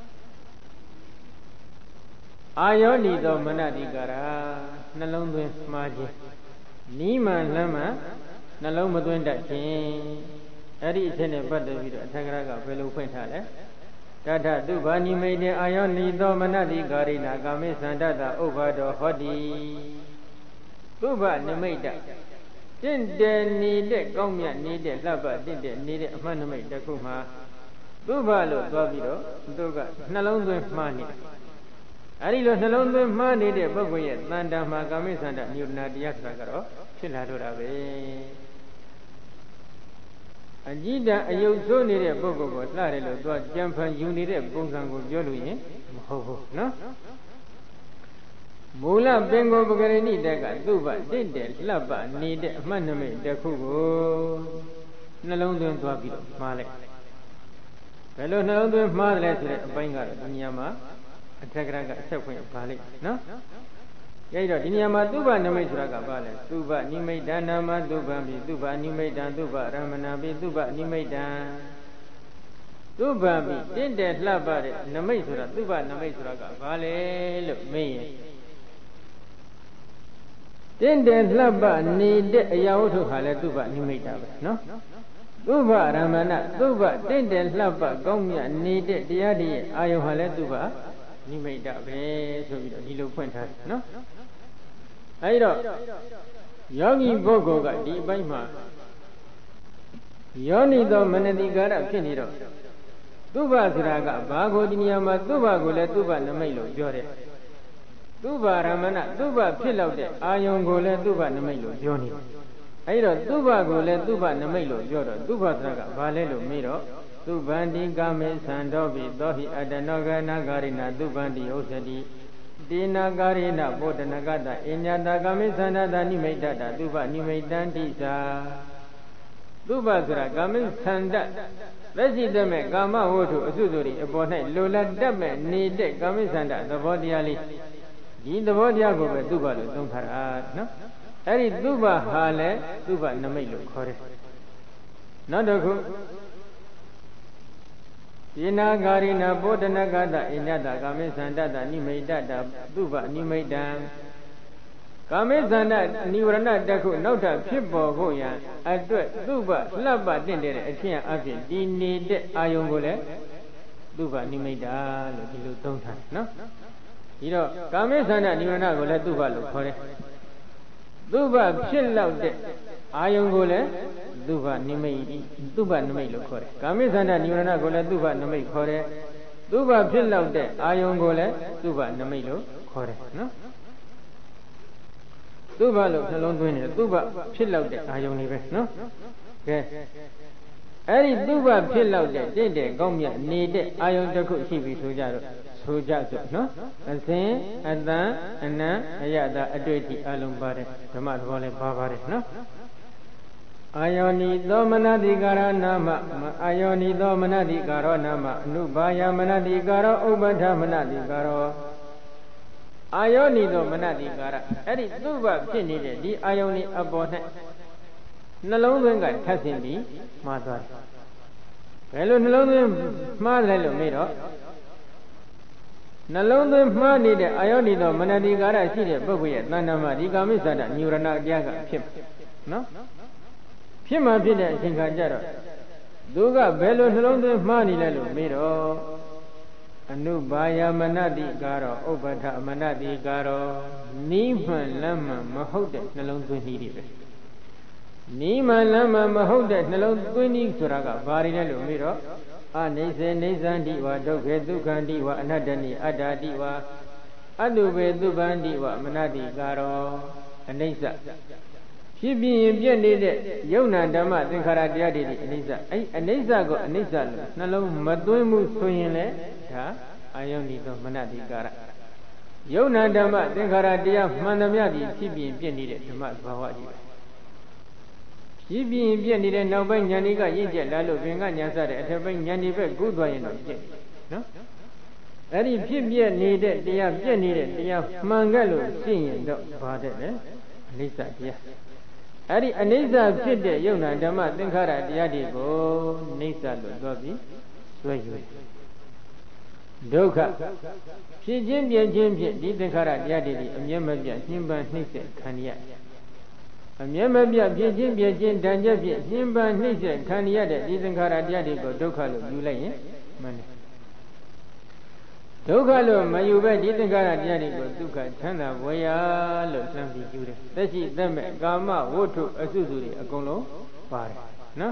Ayo Nido Manadi Gara, Nalondu Smaji. Nima Lama. Naloma doing that king. Eddie is in a butter with a Tangraga fellow Quintale. Tata Dubani made the iron Nido Manadi Garina, Gamis and Dada over the Hodi. Duba Nemeda. Didn't they need it? Gomia needed Lava, didn't they need it? Manamate the Kuma. Dubalo, Dobido, Duga, Nalondu Mani. Arilo Nalondu Mani, the Bogoyet, Nanda Magamis and Nurnadia Sagaro, Chiladurabe. Ajida, a yoso needed a bogo, Larelo, jump and you need a bongango jolly, no? Mula Bengo Bogarini Daga, Duba, did Lava, need Maname, the Kugo, Nalondon Dwabido, Male. Fellow Nalondon Male, Banga, Nyama, a Tagraga, Sepway, Pali, no? Yaido, Dinyama Duba Namesraga Bale, Duba, Nimedanama, Duba, Nimedan, Duba, Ramanabi, Duba, Nimedan. Duba, did that Labare, Namesra, Duba, Namesraga Bale, look me. Then that Laba need a Yaoto Hale, Duba, Nimeda, no? Duba, Ramana, Duba, then that Laba, Gomia, needed the idea, Ayohale, Duba, Nimeda, so you look point, no? Aido Yogi Bogo got deep by ma Yoni do Manadigara Piniro Duba Ziraga, Bago Dinyama, Duba Gole, Duba Namelo, Jore Duba Ramana, Duba Pilaude, Ayon Gole, Duba Namelo, Joni Aido Duba Gole, Duba Namelo, Joro, Duba Draga, Valelo, Miro, Dubandi Game, Sandobi, Dohi Adanoga, Nagarina, Dubandi, Osadi. Dina Garina, Bodanagada, Inyada Gamisana, Nimeda, Duba, Nimedan Disa Duba Zra, Gamis Sanda, Residame, Gama Wotu, Suduri, a bonnet, Lola Dame, Nide, Gamisanda, the body ali. In the body of Duba, don't have, no? Eri Duba Hale, Duba Namelo, correct. Not a good. Ina Garina Bodanagada, Inada, Gamisanda, Nimeda, Duba, Nimedan. Gamisanda, Nurana, Daku, Nota, Pipo, Goya, Duba, Laba, Dinde, Atia, Abi, Dini, Ayongole, Duba, Nimeda, Lu don't have, no? You know, Gamisanda, Nurana, Gola, Duba, correct. Duba, chill out there. Ayongole, Duba, Nimei, Duba, Namelo, correct. Gamisanda, Nurana, Gola, Duba, Namei, correct. Duba, chill out there. Ayongole, Duba, Namelo, correct, no? Duba, look, alone doing it. Duba, chill out there. Ayong, no? Okay. Eri duba pillow de gomya needed iron the cook she be soja, no? And then, and ayada a dirty alum body, the mad volley barbaric, no? Ioni domanadi gara nama, Ioni domanadi garo nama, Nubaya manadi garo, Ubata manadi garo. Ioni domanadi gara, Eri duba pinny, the Ioni abode. Nalone got touching me, mother. Hello, Nalone, Marlelo Miro. Nalone money, the Ionido, Manadi Gara, see the Bobuya, Nanama, the Gamisada, Nurana Diaga, Pim. No? Pima Pina, Sinkajaro. Duga, Bello, Nalone, money, Lelo Miro. A new Baya Manadi Garo, Obata Manadi Garo, Niman Lama, Mahoda, Nalone needed. Nima lama mahoda nalong twini suraga varinelo miro anise nisandiwa doghe dukhandiwa anadani adadiwa adube dubandiwa manadi garo anisa shibi piet nede yona dhamma thingkharaတရားတွေအနိစ္စအနိစ္စကိုအနိစ္စလို့နှလုံးမသွင်းမှုဆိုရင်လေဒါအာယုန်ဒီသောမနတိကာရယုံနာဓမ္မသင်္ခါရတရားမှန်သမျှဒီဖြစ်ပြင်းပြနေတဲ့ဓမ္မသဘာဝကြီးရှိပြင်းပြနေတဲ့နောက်ပိုင်းဉာဏ်တွေကရင့်ကျက်လာလို့ဘင်ကညာစတဲ့အထက်ပိုင်းဉာဏ်တွေပဲကူးသွားရင်တော့ပြည့်နော်အဲ့ဒီဖြစ်ပြနေတဲ့တရားပြည့်နေတဲ့တရားမှန်ကလို့ရှင်းရင်တော့ဘာတဲ့လဲအနိစ္စတရားအဲ့ဒီအနိစ္စဖြစ်တဲ့ယုံနာဓမ္မသင်္ခါရတရားတွေကိုနိစ္စလို့ပြောပြီးဆွဲယူဒုက္ခဖြစ်ခြင်းပြည့်ခြင်းဖြင့်ဒီသင်္ခါရတရားတွေအမြဲမပြတ်နှင်းပန်းနှိမ့်ဆက်ခံရအမြဲမပြတ်ဖြစ်ခြင်းပြည့်ခြင်းတန်ကြဖြင့်နှင်းပန်းနှိမ့်ဆက်ခံရတဲ့ဒီသင်္ခါရတရားတွေကိုဒုက္ခလို့ယူလိုက်ရင်မှန်တယ်ဒုက္ခလို့မယူပဲဒီသင်္ခါရတရားတွေကိုဒုက္ခချမ်းသာဝေယလို့လှမ်းပြီးယူတယ်သက်ရှိသက်မဲ့ကာမဝဋ္ထုအစုစုတွေအကုန်လုံးပါတယ်နော်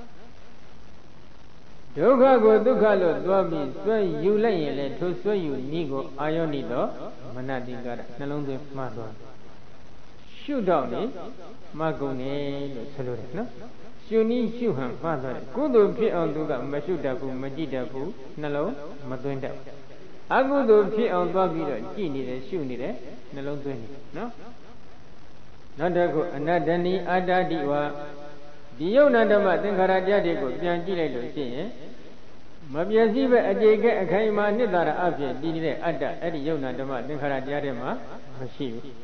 ဒုက္ခကိုဒုက္ခလို့သွားပြီးဆွဲယူလိုက်ရင်လေထိုဆွဲယူနည်းကိုအာယောနိတော့မနတိကာရနှလုံးသွင်းမှတ်သွားရှုတော့နေမှတ်ကုန်နေလို့ဆိုလိုတယ်နော်ရှုနည်းရှုဟန်မှတ်သွားတယ်ကုသိုလ်ဖြစ်အောင်သူကမရှုတတ်ဘူးမကြည့်တတ်ဘူးနှလုံးမသွင်းတတ်အကုသိုလ်ဖြစ်အောင်သွားပြီးတော့ကြည့်နေတယ်ရှုနေတယ်နှလုံးသွင်းနေနော်နောက်တစ်ခုအနတ္တနိအတ္တတိဝါဒီယုံနာဓမ္မသင်္ခါရတရားတွေကိုပြန်ကြည့်လိုက်လို့ရှိရင်မပြည့်စည်ပဲအကျေကဲအခိုင်အမာနှစ်သာရအဖြစ်တည်နေတဲ့အတ္တအဲ့ဒီယုံနာဓမ္မသင်္ခါရတရားတွေမှာမရှိဘူး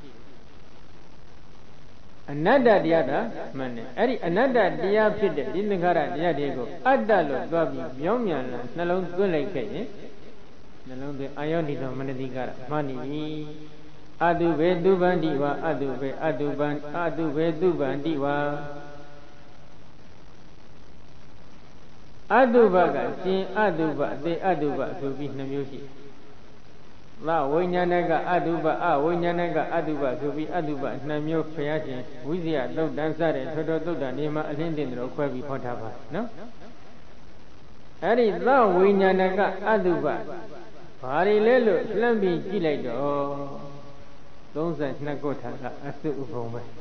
အနတ္တတရားသာမှန်တယ်အဲ့ဒီအနတ္တတရားဖြစ်တဲ့ဒီသင်္ခါရတရားတွေကိုအတ္တလို့သွားပြီးပြောင်းပြန်လာနှလုံးသွင်းလိုက်ခဲ့ရင်နှလုံးသွင်းအာယောနိသောမနတိကာရမှန်ပြီအတုဘေတုပန္တိဝါအတုဘေအတုပံအတုဘေတုပန္တိဝါအတုပကရှင်အတုပအသေအတုပဆိုပြီးနှမျိုးရှိသဝိညာဏကအတုပအဝိညာဏကအတုပဆိုပြီးအတုပနှမျိုးဘုရားရှင်ဝိဇ္ဇာသုတ်တန်စတဲ့ထောတော်သုတ်တန်ဒီမှာအလင်းတင်တော်ခွဲပြီးဟောထားပါနော်အဲ့ဒီသဝိညာဏကအတုပဘာတွေလဲလို့လှမ်းပြီးကြည့်လိုက်တော့32ခုထာကအစုဥပုံပဲ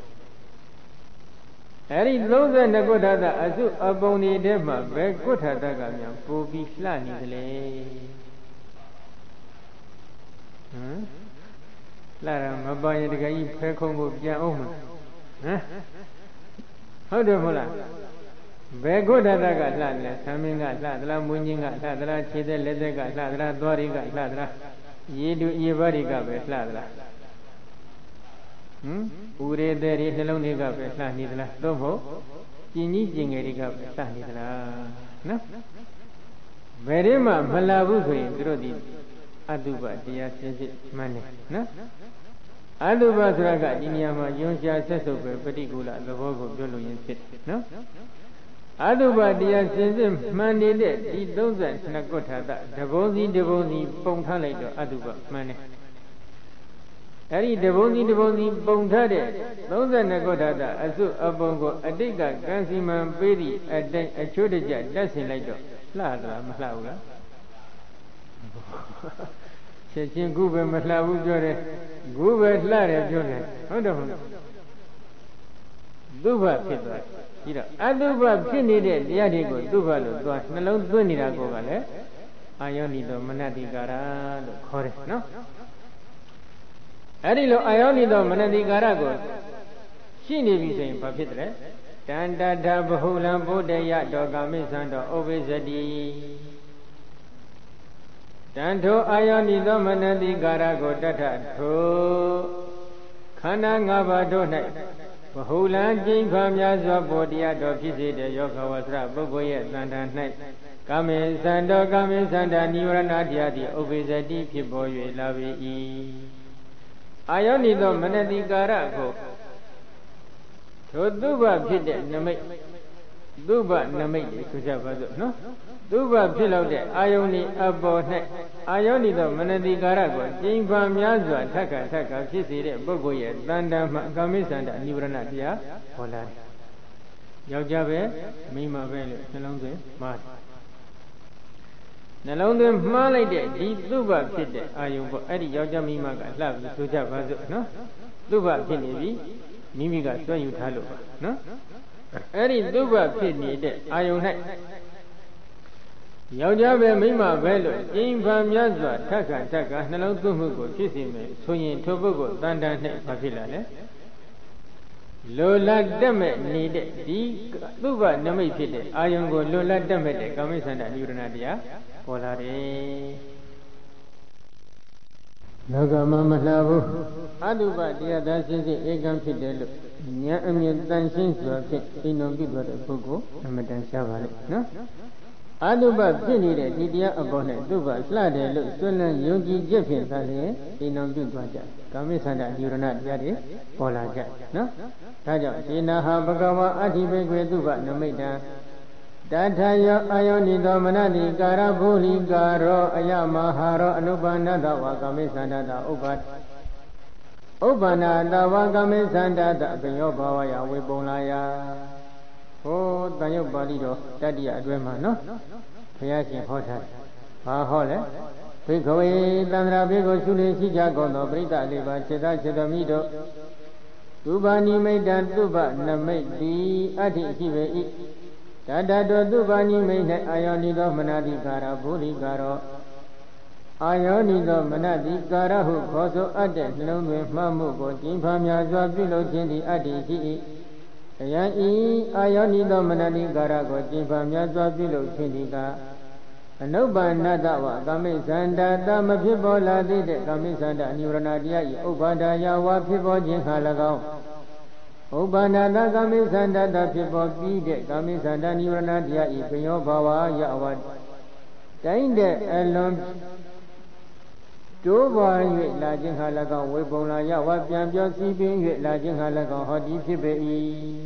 အဲ့ဒီ32ခုထာကအစုအပုံတွေထဲမှာဘယ်ခုထာတကများပိုပြီးလှနေသလဲလှတာမပိုင်ရင်တကယ်ကြီးဖဲခုံကိုပြန်အောင်မဟုတ်တယ်မဟုတ်လားဘယ်ခုထာတကလှလဲသံမင်းကလှသလားမွင်းချင်းကလှသလားခြေသက်လက်သက်ကလှသလားသွားတွေကလှသလားရေတူရေပါးတွေကပဲလှသလားဥရေတဲ့တွေနှလုံးတွေကပဲလှနေသလားသို့မဟုတ်ကျင်ကြီးကျင်ငယ်တွေကပဲလှနေသလားနော်ဘယ်တော့မှမလာဘူးဆိုရင်သူတို့ဒီအတုပတရားစစ်စစ်မှန်တယ်နော်အတုပဆိုတာကဒီနေရာမှာယွန်ရှာဆက်စုပ်ပဲပฏิကူလသဘောကိုပြောလို့ရင်ဖြစ်တယ်နော်အတုပတရားစစ်စစ်မှန်နေတဲ့ဒီ32ခုထာတတဘုံစီတဘုံစီပုံထားလိုက်တော့အတုပမှန်တယ်အဲ့ဒီတဘုံစီတဘုံစီပုံထားတဲ့32ခုထာတအစုအပုံကိုအတိတ်ကကံစီမံပေးသည့်အတိုင်းအချိုးတကျတက်ဆင်လိုက်တော့လှလားမလှဘူးလားချက်ချင်းခုပဲမလှဘူးပြောတယ်ခုပဲလှတယ်ပြောတယ်ဟုတ်တယ်မဟုတ်သုဘဖြစ်သွားယရှိတော့အတုပဖြစ်နေတဲ့တရားတွေကိုတုပလို့သွားနှလုံးသွင်းနေတာကိုကလည်းအာယောနိသောမနတိကာရလို့ခေါ်တယ်နော်အဲ့ဒီလိုအာယောနိသောမနတိကာရကိုရှိနေပြီဆိုရင်ဘာဖြစ်တယ်တန္တထဘဟုလံဘုဒ္ဓယတောကာမိသံတောဥပိသတိတန်ထိုအာယောနိသောမနတိကာရကိုတထထိုခန္ဓာ၅ပါးတို့၌ဘဟုလံကျင့်ဖာများစွာဘောတရားတော်ဖြစ်စေတဲ့ယောဂဝဆရပုဂ္ဂိုလ်ရဲ့တဏ္ဍာ၌ကာမေသံတောကာမေသန္တာနိဝရဏတရားသည်ဥပိသတိဖြစ်ပေါ်၍လာပေ၏အာယောနိသောမနတိကာရကိုထိုသုဘဖြစ်တဲ့နမိတ်သုဘနမိတ်တွေဆိုကြပါစို့နော်သုဘဖြစ်လောက်တဲ့အာယုန်ဤအပေါ်၌အာယောနိသောမနတိကာရကိုကျင့်ဖာများစွာထက်ကဖြစ်စေတဲ့ပုဂ္ဂိုလ်ရဲ့တဏ္ဍာမှကာမိသန္တာနိဝရဏတရားဟောလာတယ်ယောက်ျားပဲမိန်းမပဲလို့နှလုံးသွင်းမှားနှလုံးသွင်းမှားလိုက်တဲ့ဒီသုဘဖြစ်တဲ့အာယုန်ပေါ့အဲ့ဒီယောက်ျားမိန်းမကလှပြီးဆိုကြပါစို့နော်သုဘဖြစ်နေပြီမိမိကစွန့်ယူထားလို့ပါနော်အဲ့ဒီသုဘဖြစ်နေတဲ့အာယုန်၌ယောက်ျားပဲမိန်းမပဲလို့ကျင့်ဖန်များစွာထက်ကနှလုံးသွင်းမှုကိုဖြစ်စေမယ်ဆိုရင်ထိုပုဂ္ဂိုလ်တန်တန်နဲ့ဘာဖြစ်လာလဲလိုလတ်တက်မဲ့နေတဲ့ဒီသုဘနမိတ်ဖြစ်တဲ့အာယုန်ကိုလိုလတ်တက်မဲ့တဲ့ကာမိသန္တာနိဝရဏတရားပေါ်လာတယ်လောကမှာမလှဘူးအတုပတရားသာရှင်းရှင်းဧကံဖြစ်တယ်လို့ဉာဏ်အမြင်တန်ရှင်းစွာဖြင့်အိမ်တော်ပြုသွားတဲ့ပုဂ္ဂိုလ်အမတန်ရှားပါလေနော်အတုပဖြစ်နေတဲ့ဒီတရားအပေါ်နဲ့သုဘလှတယ်လို့ဆွလန်းယုံကြည်ချက်ဖြင့်သာလျှင်အိမ်တော်ပြုသွားကြကာမိသန္တာနိဝရဏတရားတွေပေါ်လာကြနော်ဒါကြောင့်ရှင်နာဟာဘဂဝါအဋ္ဌိဘေကွေသုဘနမိတ်တံတထယောအာယောနိသောမနတိကာရဘုလိကာရောအယမဟာရောအနုပန္နတဝါကာမိသန္တာဥပ္ပန္နာတဝါကာမိသန္တာအပယောဘာဝယဝေပုံလာယဟိုတန်ရုပ်ပါဠိတော်တတိယအတွဲမှာနော်ဘုရားရှင်ဟောထားတယ်ဘာဟောလဲဘိက္ခဝေသန္တရာဘေကိုရှုလင်းရှိကြကုန်သောပရိသတ်လေးပါခြေသားခြေသမီးတို့သုဘာနိမိတ်တသုဘနမိတ်တိအဋ္ဌိရှိပေ၏တတတောသုဘာနိမိတ်၌အာယောနိသောမနတိကာရဘုလိကာရောအာယောနိသောမနတိကာရဟုခေါ်ဆိုအပ်တဲ့နှလုံးသွင်းမှတ်မှုကိုကျင့်ဖာများစွာပြုလုပ်ခြင်းသည်အဋ္ဌိရှိ၏အယံဤအာယောနိသောမနတိကာရကိုကျင့်ဖာများစွာပြုလုပ်ခြင်းသည်ကအနုပ္ပန္နတဝကာမိသန္တာတမဖြစ်ပေါ်လာသေးတဲ့ကာမိသန္တာအနိဝရဏတရား၏ဥပ္ပါဒာယဝါဖြစ်ပေါ်ခြင်းခါ၎င်းဥပ္ပန္နတကာမိသန္တာတဖြစ်ပေါ်ပြီးတဲ့ကာမိသန္တာနိဝရဏတရား၏ပင်ယောဘာဝယဝါတိုင်းတဲ့အလွန်တိုးပွား၍လာခြင်းခါ၎င်းဝေပုံလာယဝါပြန်ပြောစီးပင်၍လာခြင်းခါ၎င်းဟောဒီဖြစ်ပေ၏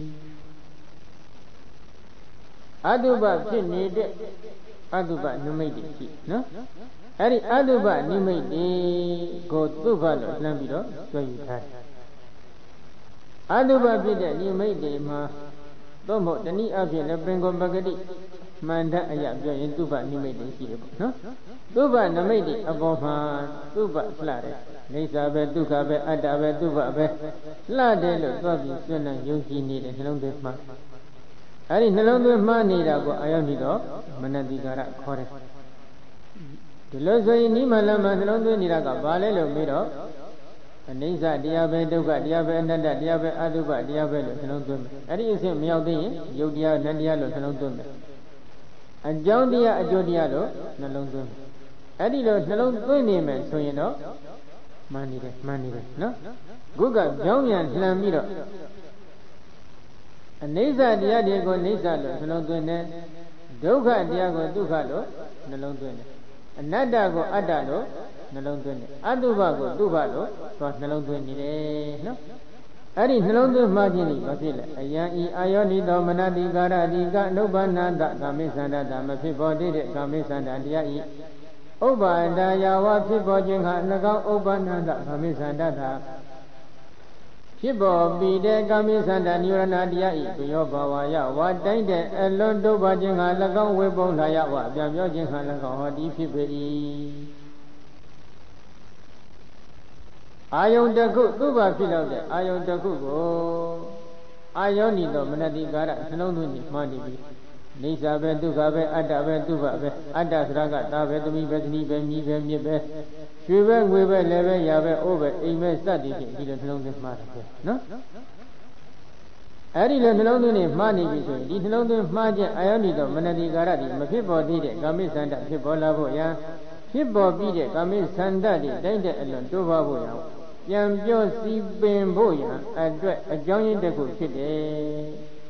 အတုပဖြစ်နေတဲ့အတုပနိမိတ်တွေရှိနော်အဲ့ဒီအတုပနိမိတ်တွေကိုသုဘလို့လှမ်းပြီးတော့ဆွဲယူထားတယ်အတုပဖြစ်တဲ့နိမိတ်တွေမှာသို့မဟုတ်တနည်းအားဖြင့်လည်းပင်ကိုပဂတိမှန်တဲ့အရာပြောရင်သုဘနိမိတ်တွေရှိတယ်ပေါ့နော်သုဘနိမိတ်တွေအပေါ်မှာသုဘလှတယ်နေစာပဲဒုက္ခပဲအတ္တပဲသုဘပဲလှတယ်လို့သွားပြီးဆွနဲ့ယုံကြည်နေတဲ့နှလုံးသွင်းမှာအဲ့ဒီနှလုံးသွင်းမှားနေတာကိုအာယောနိတော့မနတိကာရခေါ်တယ်ဒီလိုဆိုရင်နိမလမနှလုံးသွင်းနေတာကဘာလဲလို့မေးတော့အနိစ္စတရားပဲဒုက္ခတရားပဲအနတ္တတရားပဲအတုပတရားပဲလို့နှလုံးသွင်းမယ်အဲ့ဒီအဆင့်မရောက်သေးရင်ယုတ်တရားနတ်တရားလို့နှလုံးသွင်းမယ်အကြောင်းတရားအကျိုးတရားလို့နှလုံးသွင်းမယ်အဲ့ဒီလိုနှလုံးသွင်းနေမယ်ဆိုရင်တော့မှန်နေတယ်နော်ခုကကြောင်းပြန်လှန်ပြီးတော့အနိစ္စတရားတွေကိုနိစ္စလို့နှလုံးသွင်းတယ်ဒုက္ခတရားကိုဒုက္ခလို့နှလုံးသွင်းတယ်အနတ္တကိုအတ္တလို့နှလုံးသွင်းတယ်အတုပကိုတုပလို့သွားနှလုံးသွင်းနေတယ်နော်အဲ့ဒီနှလုံးသွင်းမှခြင်းဒီဘာဖြစ်လဲအယံဤအာယောနိသောမနတိကာရတိကအနုပ္ပန္နတကာမိသန္တာတမဖြစ်ပေါ်သေးတဲ့ကာမိသန္တာတရားဤဥပ္ပါဒာယဝဖြစ်ပေါ်ခြင်းဟာ၎င်းဥပ္ပန္နတကာမိသန္တာတာဖြစ်ပေါ်ပြီးတဲ့ကာမိသန္တာနိဝရဏတရားဤဘယောဘာဝယဝတိုင်းတဲ့အလွန်တို့ပါခြင်းဟာ၎င်းဝေပုံလာယဝပြန်ပြောခြင်းဟာ၎င်းဟောဒီဖြစ်ပေ၏အာယုန်တစ်ခုသူ့ဘာဖြစ်လို့တဲ့အာယုန်တစ်ခုကိုအာယောနိသောမနတိကာရနှလုံးသွင်းမှန်နေပြီနေစာပဲဒုက္ခပဲအတ္တပဲသူဘပဲအတ္တဆိုတာကသာပဲသမီးပဲသနီးပဲမြည်ပဲမြစ်ပဲရွှေပဲငွေပဲလည်းပဲရာပဲအိုးပဲအိမ်ပဲစသည်ဖြင့်ဒီလိုနှလုံးသွင်းမှားတယ်နော်အဲ့ဒီလိုနှလုံးသွင်းနေမှားနေပြီဆိုရင်ဒီနှလုံးသွင်းမှားခြင်းအာယောနိသောမနတိကာရဒီမဖြစ်ပေါ်သေးတဲ့ကာမိသန္တဖြစ်ပေါ်လာဖို့ရန်ဖြစ်ပေါ်ပြီးတဲ့ကာမိသန္တတွေတိုင်းတဲ့အလွန်တိုးပွားဖို့ရန်ပြန်ပြောစီပင်ဖို့ရန်အတွက်အကြောင်းရင်းတစ်ခုဖြစ်တယ်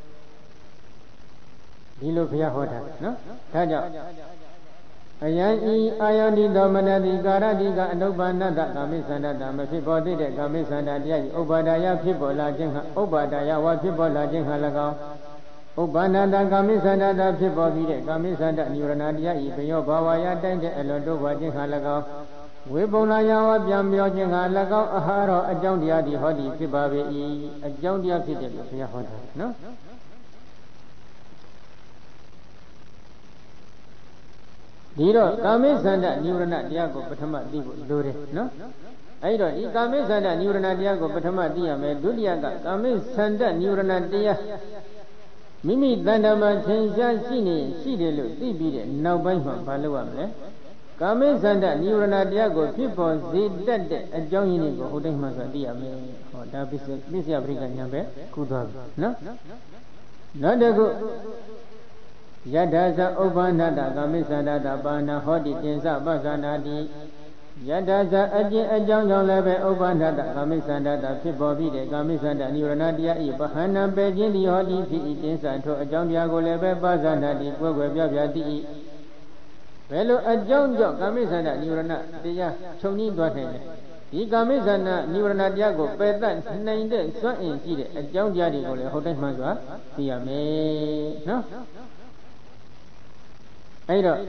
ဒီလိုဘုရားဟောတာနော်ဒါကြောင့်အယံဤအာယောနိသောမနတိကာရတိကအနုပ္ပန္နတကာမိသန္တတာမဖြစ်ပေါ်သေးတဲ့ကာမိသန္တတရားဤဥပ္ပါဒာယဖြစ်ပေါ်လာခြင်းဟာဥပ္ပါဒာယဝဖြစ်ပေါ်လာခြင်းဟာ၎င်းဥပ္ပန္နတကာမိသန္တတာဖြစ်ပေါ်ပြီးတဲ့ကာမိသန္တနိဝရဏတရားဤဘယောဘာဝယတိုင်းတဲ့အလွန်တိုးပွားခြင်းဟာ၎င်းဝေပုံလာယဝပြန်ပြောခြင်းဟာ၎င်းအာဟာရောအကြောင်းတရားဒီဟောဒီဖြစ်ပါပေ၏အကြောင်းတရားဖြစ်တယ်လို့ဘုရားဟောတာနော်ဒီတော့ကာမိသန္တနိဝရဏတရားကိုပထမသိဖို့လိုတယ်နော်အဲဒီတော့ဒီကာမိသန္တနိဝရဏတရားကိုပထမသိရမယ်ဒုတိယကကာမိသန္တနိဝရဏတရားမိမိတဏ္ဍာမှာသင်ရှားရှိတယ်လို့သိပြီးတဲ့နောက်ပိုင်းမှာဘာလုပ်ရမလဲကာမိသန္တနိဝရဏတရားကိုဖြစ်ပေါ်စေတတ်တဲ့အကြောင်းရင်းတွေကိုဟိုတိုင်းမှဆိုသိရမယ်ဟောဒါပစ္စယပရိက္ခဉာဏ်ပဲကုသွားပြီနော်နောက်တစ်ခုယတ္ထာသဥပ္ပန္နတကာမိသန္တတာပါဏဟောတိတင်္စပသနာတိယတ္ထာသအကျင့်အကြောင်းကြောင့်လည်းပဲဥပ္ပန္နတကာမိသန္တတာဖြစ်ပေါ်ပြီးတဲ့ကာမိသန္တနိဝရဏတရားဤပဟဏံပေခြင်းဒီဟောတိဖြစ်ဤတင်္စထိုအကြောင်းတရားကိုလည်းပဲပသနာတိကွယ်ကွယ်ပြပြတိဤဘယ်လိုအကြောင်းကြောင့်ကာမိသန္တနိဝရဏတရားခြုံငင်းသွားနိုင်လဲဒီကာမိသန္တနိဝရဏတရားကိုပယ်တတ်နိုင်တဲ့စွမ်းအင်ရှိတဲ့အကြောင်းတရားတွေကိုလည်းဟောတိုင်းမှစွာသိရမယ်နော်အဲ့တော့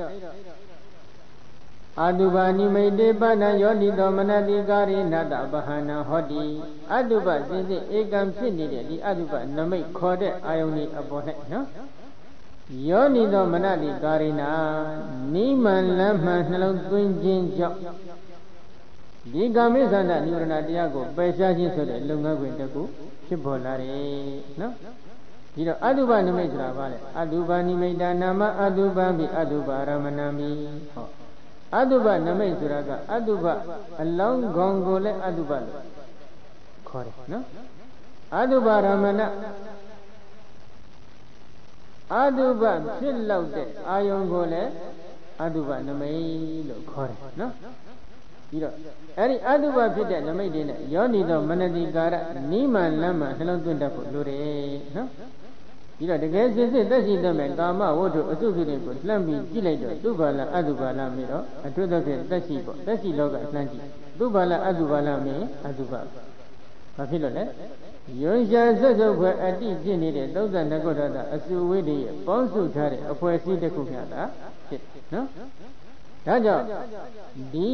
အတုပနိမိတေပဏယောနိသောမနတိကာရိနတပဟနာဟောတိအတုပစင်စစ်ဧကံဖြစ်နေတဲ့ဒီအတုပနမိတ်ခေါ်တဲ့အာယုန်ဤအပေါ်၌နော်ယောနိသောမနတိကာရိနာနိမန်လမ်းမှန်နှလုံးသွင်းခြင်းကြောင့်ဒီကာမိသန္တနိဝရဏတရားကိုပယ်ရှားခြင်းဆိုတဲ့လုပ်ငန်းခွင်တစ်ခုဖြစ်ပေါ်လာတယ်နော်ဒီတော့အတုပနိမိတ်ဆိုတာဘာလဲအတုပနိမိတ်တာနာမအတုပံပိအတုပရမဏံမိဟောအတုပနိမိတ်ဆိုတာကအတုပအလောင်းကောင်ကိုလည်းအတုပလို့ခေါ်တယ်နော်အတုပရမဏအတုပဖြစ်လောက်တဲ့အာယုံကိုလည်းအတုပနိမိတ်လို့ခေါ်တယ်နော်ပြီးတော့အဲ့ဒီအတုပဖြစ်တဲ့နိမိတ်တွေနဲ့ယောနိသောမနတိကာရနိမန်လမ်းမှာနှလုံးသွင်းတတ်ဖို့လိုတယ်နော်ပြီးတော့တကယ်စစ်စစ်သက်ရှိတတ်မဲ့ကာမဝတ္ထုအစုစုတွေကိုလှမ်းပြီးကြည့်လိုက်တော့သူဘာလအတုဘာလမေတော့အထွတ်သက်သက်ရှိပေါ့သက်ရှိလောကလှမ်းကြည့်သူဘာလအတုဘာလမေအတုပဘာဖြစ်လို့လဲယွန်ရှာဆက်စုပ်ခွဲအတိဖြစ်နေတဲ့32ခုတည်းအစုဝိတ္တရဲ့ပေါင်းစုထားတဲ့အဖွဲ့အစည်းတစ်ခုမျှတာဖြစ်နော်ဒါကြောင့်ဒီ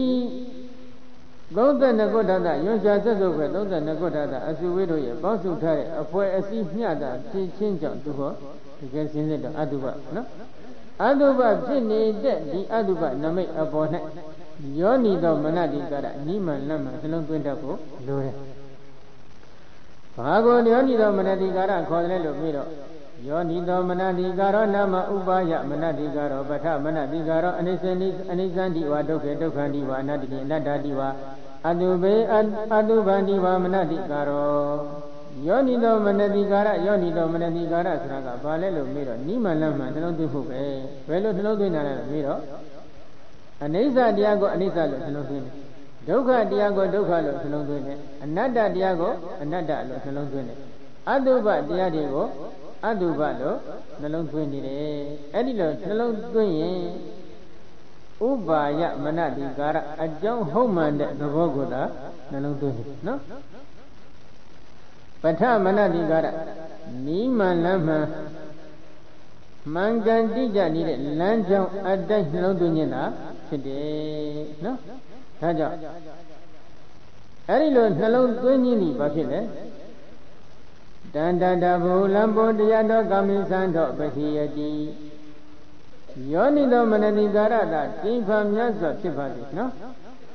32ခုတည်းယွန်ရှာဆက်စုပ်ခွဲ32ခုတည်းအစုဝိတ္တရဲ့ပေါင်းစုထားတဲ့အဖွဲ့အစည်းမျှတာဖြစ်ချင်းကြောင့်သူဟောတကယ်စင်းစစ်တော့အတုပနော်အတုပဖြစ်နေတဲ့ဒီအတုပနမိတ်အပေါ်၌ယောနိသောမနတိကာရနိမန်လမ်းမှာနှလုံးသွင်းတတ်ဖို့လိုတယ်ဘာကိုယောနိသောမနတိကာရခေါ်တယ်လို့ပြီးတော့ယောနိသောမနတိကာရောနာမဥပါယမနတိကာရောပဋ္ဌမနတိကာရောအနိစ္စံတိဝါဒုက္ခေဒုက္ခန္တိဝါအနတ္တိအနတ္တတိဝါအတုပေအတုဗန္တိဝါမနတိကာရောယောနိသောမနတိကာရယောနိသောမနတိကာရဆိုတာကဘာလဲလို့ပြီးတော့နိမန်လမ်းမှနှလုံးသွင်းဖို့ပဲဘယ်လိုနှလုံးသွင်းတာလဲလို့ပြီးတော့အနိစ္စတရားကိုအနိစ္စလို့နှလုံးသွင်းတယ်ဒုက္ခတရားကိုဒုက္ခလို့နှလုံးသွင်းတယ်အနတ္တတရားကိုအနတ္တလို့နှလုံးသွင်းတယ်အတုပတရားတွေကိုအတုပလို့နှလုံးသွင်းနေတယ်အဲ့ဒီလိုနှလုံးသွင်းရင်ဥပါယမနတိကာရအကြောင်းဟုတ်မှန်တဲ့သဘောကိုသာနှလုံးသွင်းတယ်နော်ပဋ္ဌမနတိကာရနိမန်လမ်းမှန်မှန်ကန်တိကျနေတဲ့လမ်းကြောင်းအတိုင်းနှလုံးသွင်းခြင်းသာဖြစ်တယ်နော်ဒါကြောင့်အဲ့ဒီလိုနှလုံးသွင်းခြင်းဒီဘာဖြစ်လဲတန္တတဘူလံဘောတရားတော်ကာမိသံတော်ပတိယတိယောနိသောမနတိကာရတာတိဖာမြတ်စွာဖြစ်ပါသည်နော်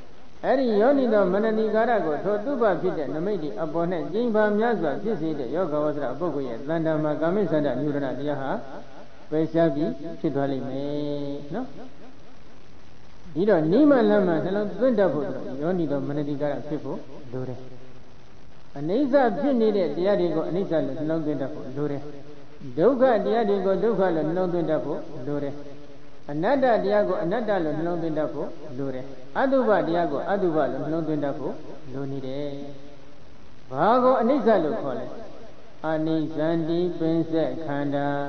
Eri yoni do manani gara go to tuba pite namiti apone jimba myaswa pisite yoga wasra apokuye tandama kamisanda nyurana diyaha pesabi pitwali me no Dido nima lama salon twinda putro yoni do manani gara pipo lure Anisa pinide diadigo anisa lo salon twinda po lure Dukha diadigo dukha lo salon twinda po lure Anada diago anada lo salon twinda po lure Aduba diago aduba lo salon twinda po lunide Bago anisa lo khole Anisandi pinse khanda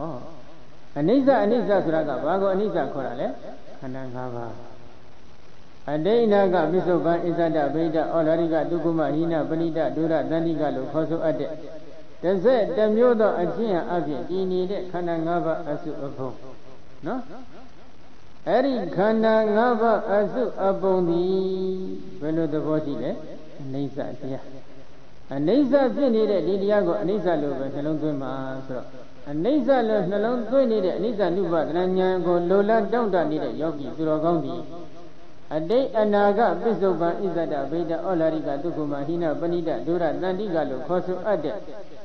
Anisa suraga bago anisa khorale khanda ngaba Adainaga Misoban Isada Veda Olarika Dukuma Hina Panita Dura Dandika lo khoso adde Tase Tamyodo Achiya Abhi Dinide khanda ngaba asu abong no Eri khanda ngaba asu abong di belo thabo shi le anisa tiya Anisa phit nide diတရားကိုanisaလို့ပဲနှလုံးသွင်းပါဆိုတော့anisaလို့နှလုံးသွင်းနေတဲ့anisaနုပဒနာဉာဏ်ကိုလိုလားတောင့်တနေတဲ့ယောဂီသူတော်ကောင်းသည်အတိတ်အနာဂတ်ပစ္စုပန်ဣဇဒဗေဒဩလာရိကဒုက္ခမဟိနပဏိတဒုရတန္တိကလို့ခေါ်ဆိုအပ်တဲ့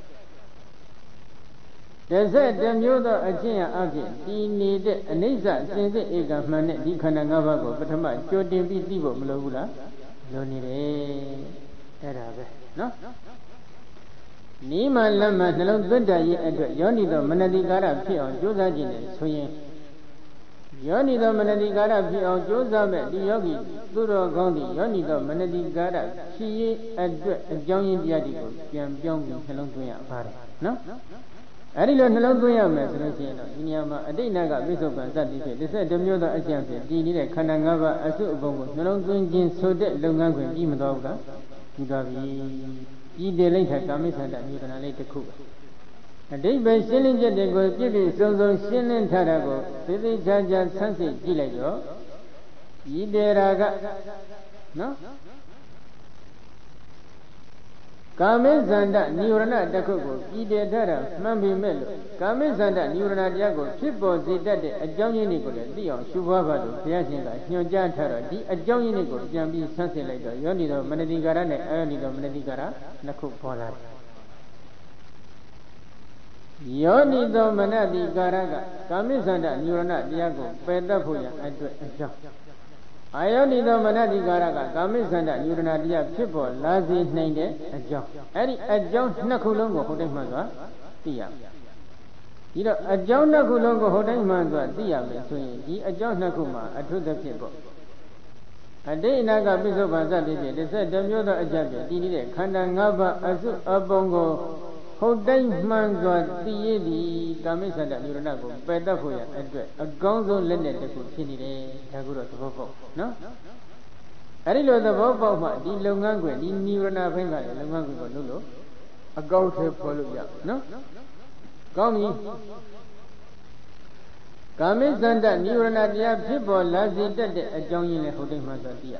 တမျိုးသောအကျင့်ရအဖြစ်တည်နေတဲ့အနိစ္စစင်စစ်ဧကမှန်တဲ့ဒီခန္ဓာ၅ပါးကိုပထမကြိုတင်ပြီးသိဖို့မလိုဘူးလားလိုနေတယ်အဲ့ဒါပဲနော်နိမလမနှလုံးသွင်းတရေးအတွက်ယောနိသောမနတိကာရဖြစ်အောင်ကြိုးစားခြင်းနဲ့ဆိုရင်ယောနိသောမနတိကာရဖြစ်အောင်ကြိုးစားမဲ့ဒီယောဂီသူတော်ကောင်းသည်ယောနိသောမနတိကာရဖြစ်ရေးအတွက်အကြောင်းရင်းတရားတွေကိုပြန်ပြောင်းပြီးနှလုံးသွင်းရပါတယ်နော်အဲ့ဒီလိုနှလုံးသွင်းရမယ်ဆိုလို့ရှိရင်တော့ဒီနေရာမှာအတိတ်နာကပိဿုပံစသည်ဖြင့်12မျိုးသောအကျင့်ဖြင့်တည်နေတဲ့ခန္ဓာ၅ပါးအစုအပုံကိုနှလုံးသွင်းခြင်းဆိုတဲ့လုပ်ငန်းခွင်ပြီးမတော်ဘူးလားပြီးသွားပြီဤတေလိုက်တဲ့ကာမိသန္တမြေတနာလေးတစ်ခုအတိတ်ပဲရှင်းလင်းချက်တွေကိုပြည့်ပြည့်စုံစုံရှင်းလင်းထားတာကိုသေသေးချာချာဆန်းစစ်ကြည့်လိုက်တော့ဤတေရာကနော်ကာမိသန္တနိဝရဏတစ်ခုကိုဤတေထတာမှန်ပေမဲ့လို့ကာမိသန္တနိဝရဏတရားကိုဖြစ်ပေါ်စေတတ်တဲ့အကြောင်းရင်းတွေကိုလည်းသိအောင်ရှုပွားပါလို့ဘုရားရှင်ကညွှန်ကြားထားတော့ဒီအကြောင်းရင်းတွေကိုပြန်ပြီးဆန်းစစ်လိုက်တော့ယောနိသောမနတိကာရနဲ့အယောနိသောမနတိကာရနှစ်ခုပေါ်လာတယ်ယောနိသောမနတိကာရကကာမိသန္တနိဝရဏတရားကိုပယ်တတ်ဖို့ရအတွက်အကြောင်းအာယောနိသောမနတိကာရကကာမိသန္တနိဝရဏတရားဖြစ်ပေါ်လာစေနိုင်တဲ့အကြောင်းအဲ့ဒီအကြောင်းနှစ်ခုလုံးကိုဟုတ်တယ်မှန်စွာသိရမယ်ဒီတော့အကြောင်းနှစ်ခုလုံးကိုဟုတ်တိုင်းမှန်စွာသိရမယ်ဆိုရင်ဒီအကြောင်းနှစ်ခုမှာအထုသဖြင့်ပေါ့အတိတ်အနာကပိဿုပံစသည်ဖြင့်12မျိုးသောအကြဖြင့်တည်နေတဲ့ခန္ဓာ၅ပါးအစုအပုံကိုဟုတ်တိုင်းမှန်စွာသိရသည်ကာမိသန္တနိဝရဏကိုပယ်တတ်ဖို့ရအတွက်အကောင်းဆုံးလက်နဲ့တစ်ခုဖြစ်နေတယ်ဒါကုတော့သဘောပေါက်နော်အဲ့ဒီလိုသဘောပေါက်မှဒီလုပ်ငန်းခွင်ဒီနိဝရဏဘင်းကလည်းလုပ်ငန်းခွင်ကိုလုပ်လို့အကောင်းထဲပေါ်လို့ရနော်ကောင်းပြီကာမိသန္တနိဝရဏတရားဖြစ်ပေါ်လာစေတတ်တဲ့အကြောင်းရင်းလည်းဟုတ်တိုင်းမှဆိုသိရ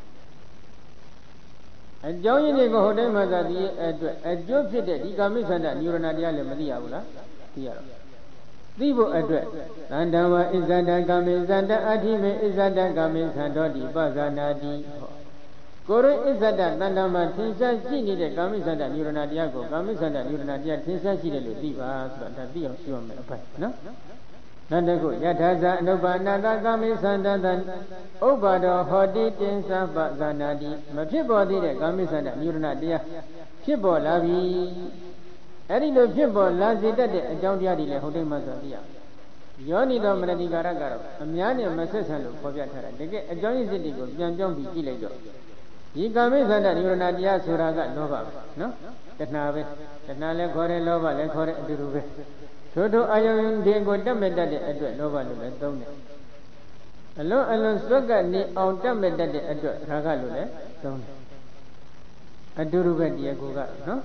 အကြောင်းရင်းတွေကိုဟုတ်တိုင်းမှသာသိရအတွက်အကျိုးဖြစ်တဲ့ဒီကာမိသန္တနိဝရဏတရားလည်းမသိရဘူးလားသိရတော့သိဖို့အတွက်သန္တဝဣဇဒကာမိသန္တအဋ္ဌိမေဣဇဒကာမိသန္တောတိပဇာနာတိကိုယ်ရဣဇဒသန္တမှာထင်ရှားရှိနေတဲ့ကာမိသန္တနိဝရဏတရားကိုကာမိသန္တနိဝရဏတရားထင်ရှားရှိတယ်လို့သိပါဆိုတာဒါသိအောင်ရှင်းရမယ်အပိုင်းနော်နောက်တစ်ခုယထာဇအနုပ္ပန္နတကာမိသန္တတဥပ္ပါဒောဟောတိတင်္စပဇာနာတိမဖြစ်ပေါ်သေးတဲ့ကာမိသန္တနိဝရဏတရားဖြစ်ပေါ်လာပြီအဲ့ဒီလိုဖြစ်ပေါ်လာစေတတ်တဲ့အကြောင်းတရားတွေလည်းဟုတ်တယ်မှဆိုသိရယောနိသောမနတိကာရကတော့အများနဲ့မဆက်ဆံလို့ဖော်ပြထားတာတကယ်အကြောင်းရင်းစစ်တွေကိုပြန်ပြောင်းပြီးကြည့်လိုက်တော့ဒီကာမိသန္တနိဝရဏတရားဆိုတာကလောဘပဲနော်တဏှာပဲတဏှာလည်းခေါ်တယ်လောဘလည်းခေါ်တယ်အတူတူပဲထိုအာယုန်တွေကိုတတ်မဲ့တတ်တဲ့အတွက်လောဘလို့လည်းသုံးတယ်အလွန်စွက်ကနေအောင်တတ်မဲ့တတ်တဲ့အတွက်ရာဂလို့လည်းသုံးတယ်အတူတူပဲတရားကိုကနော်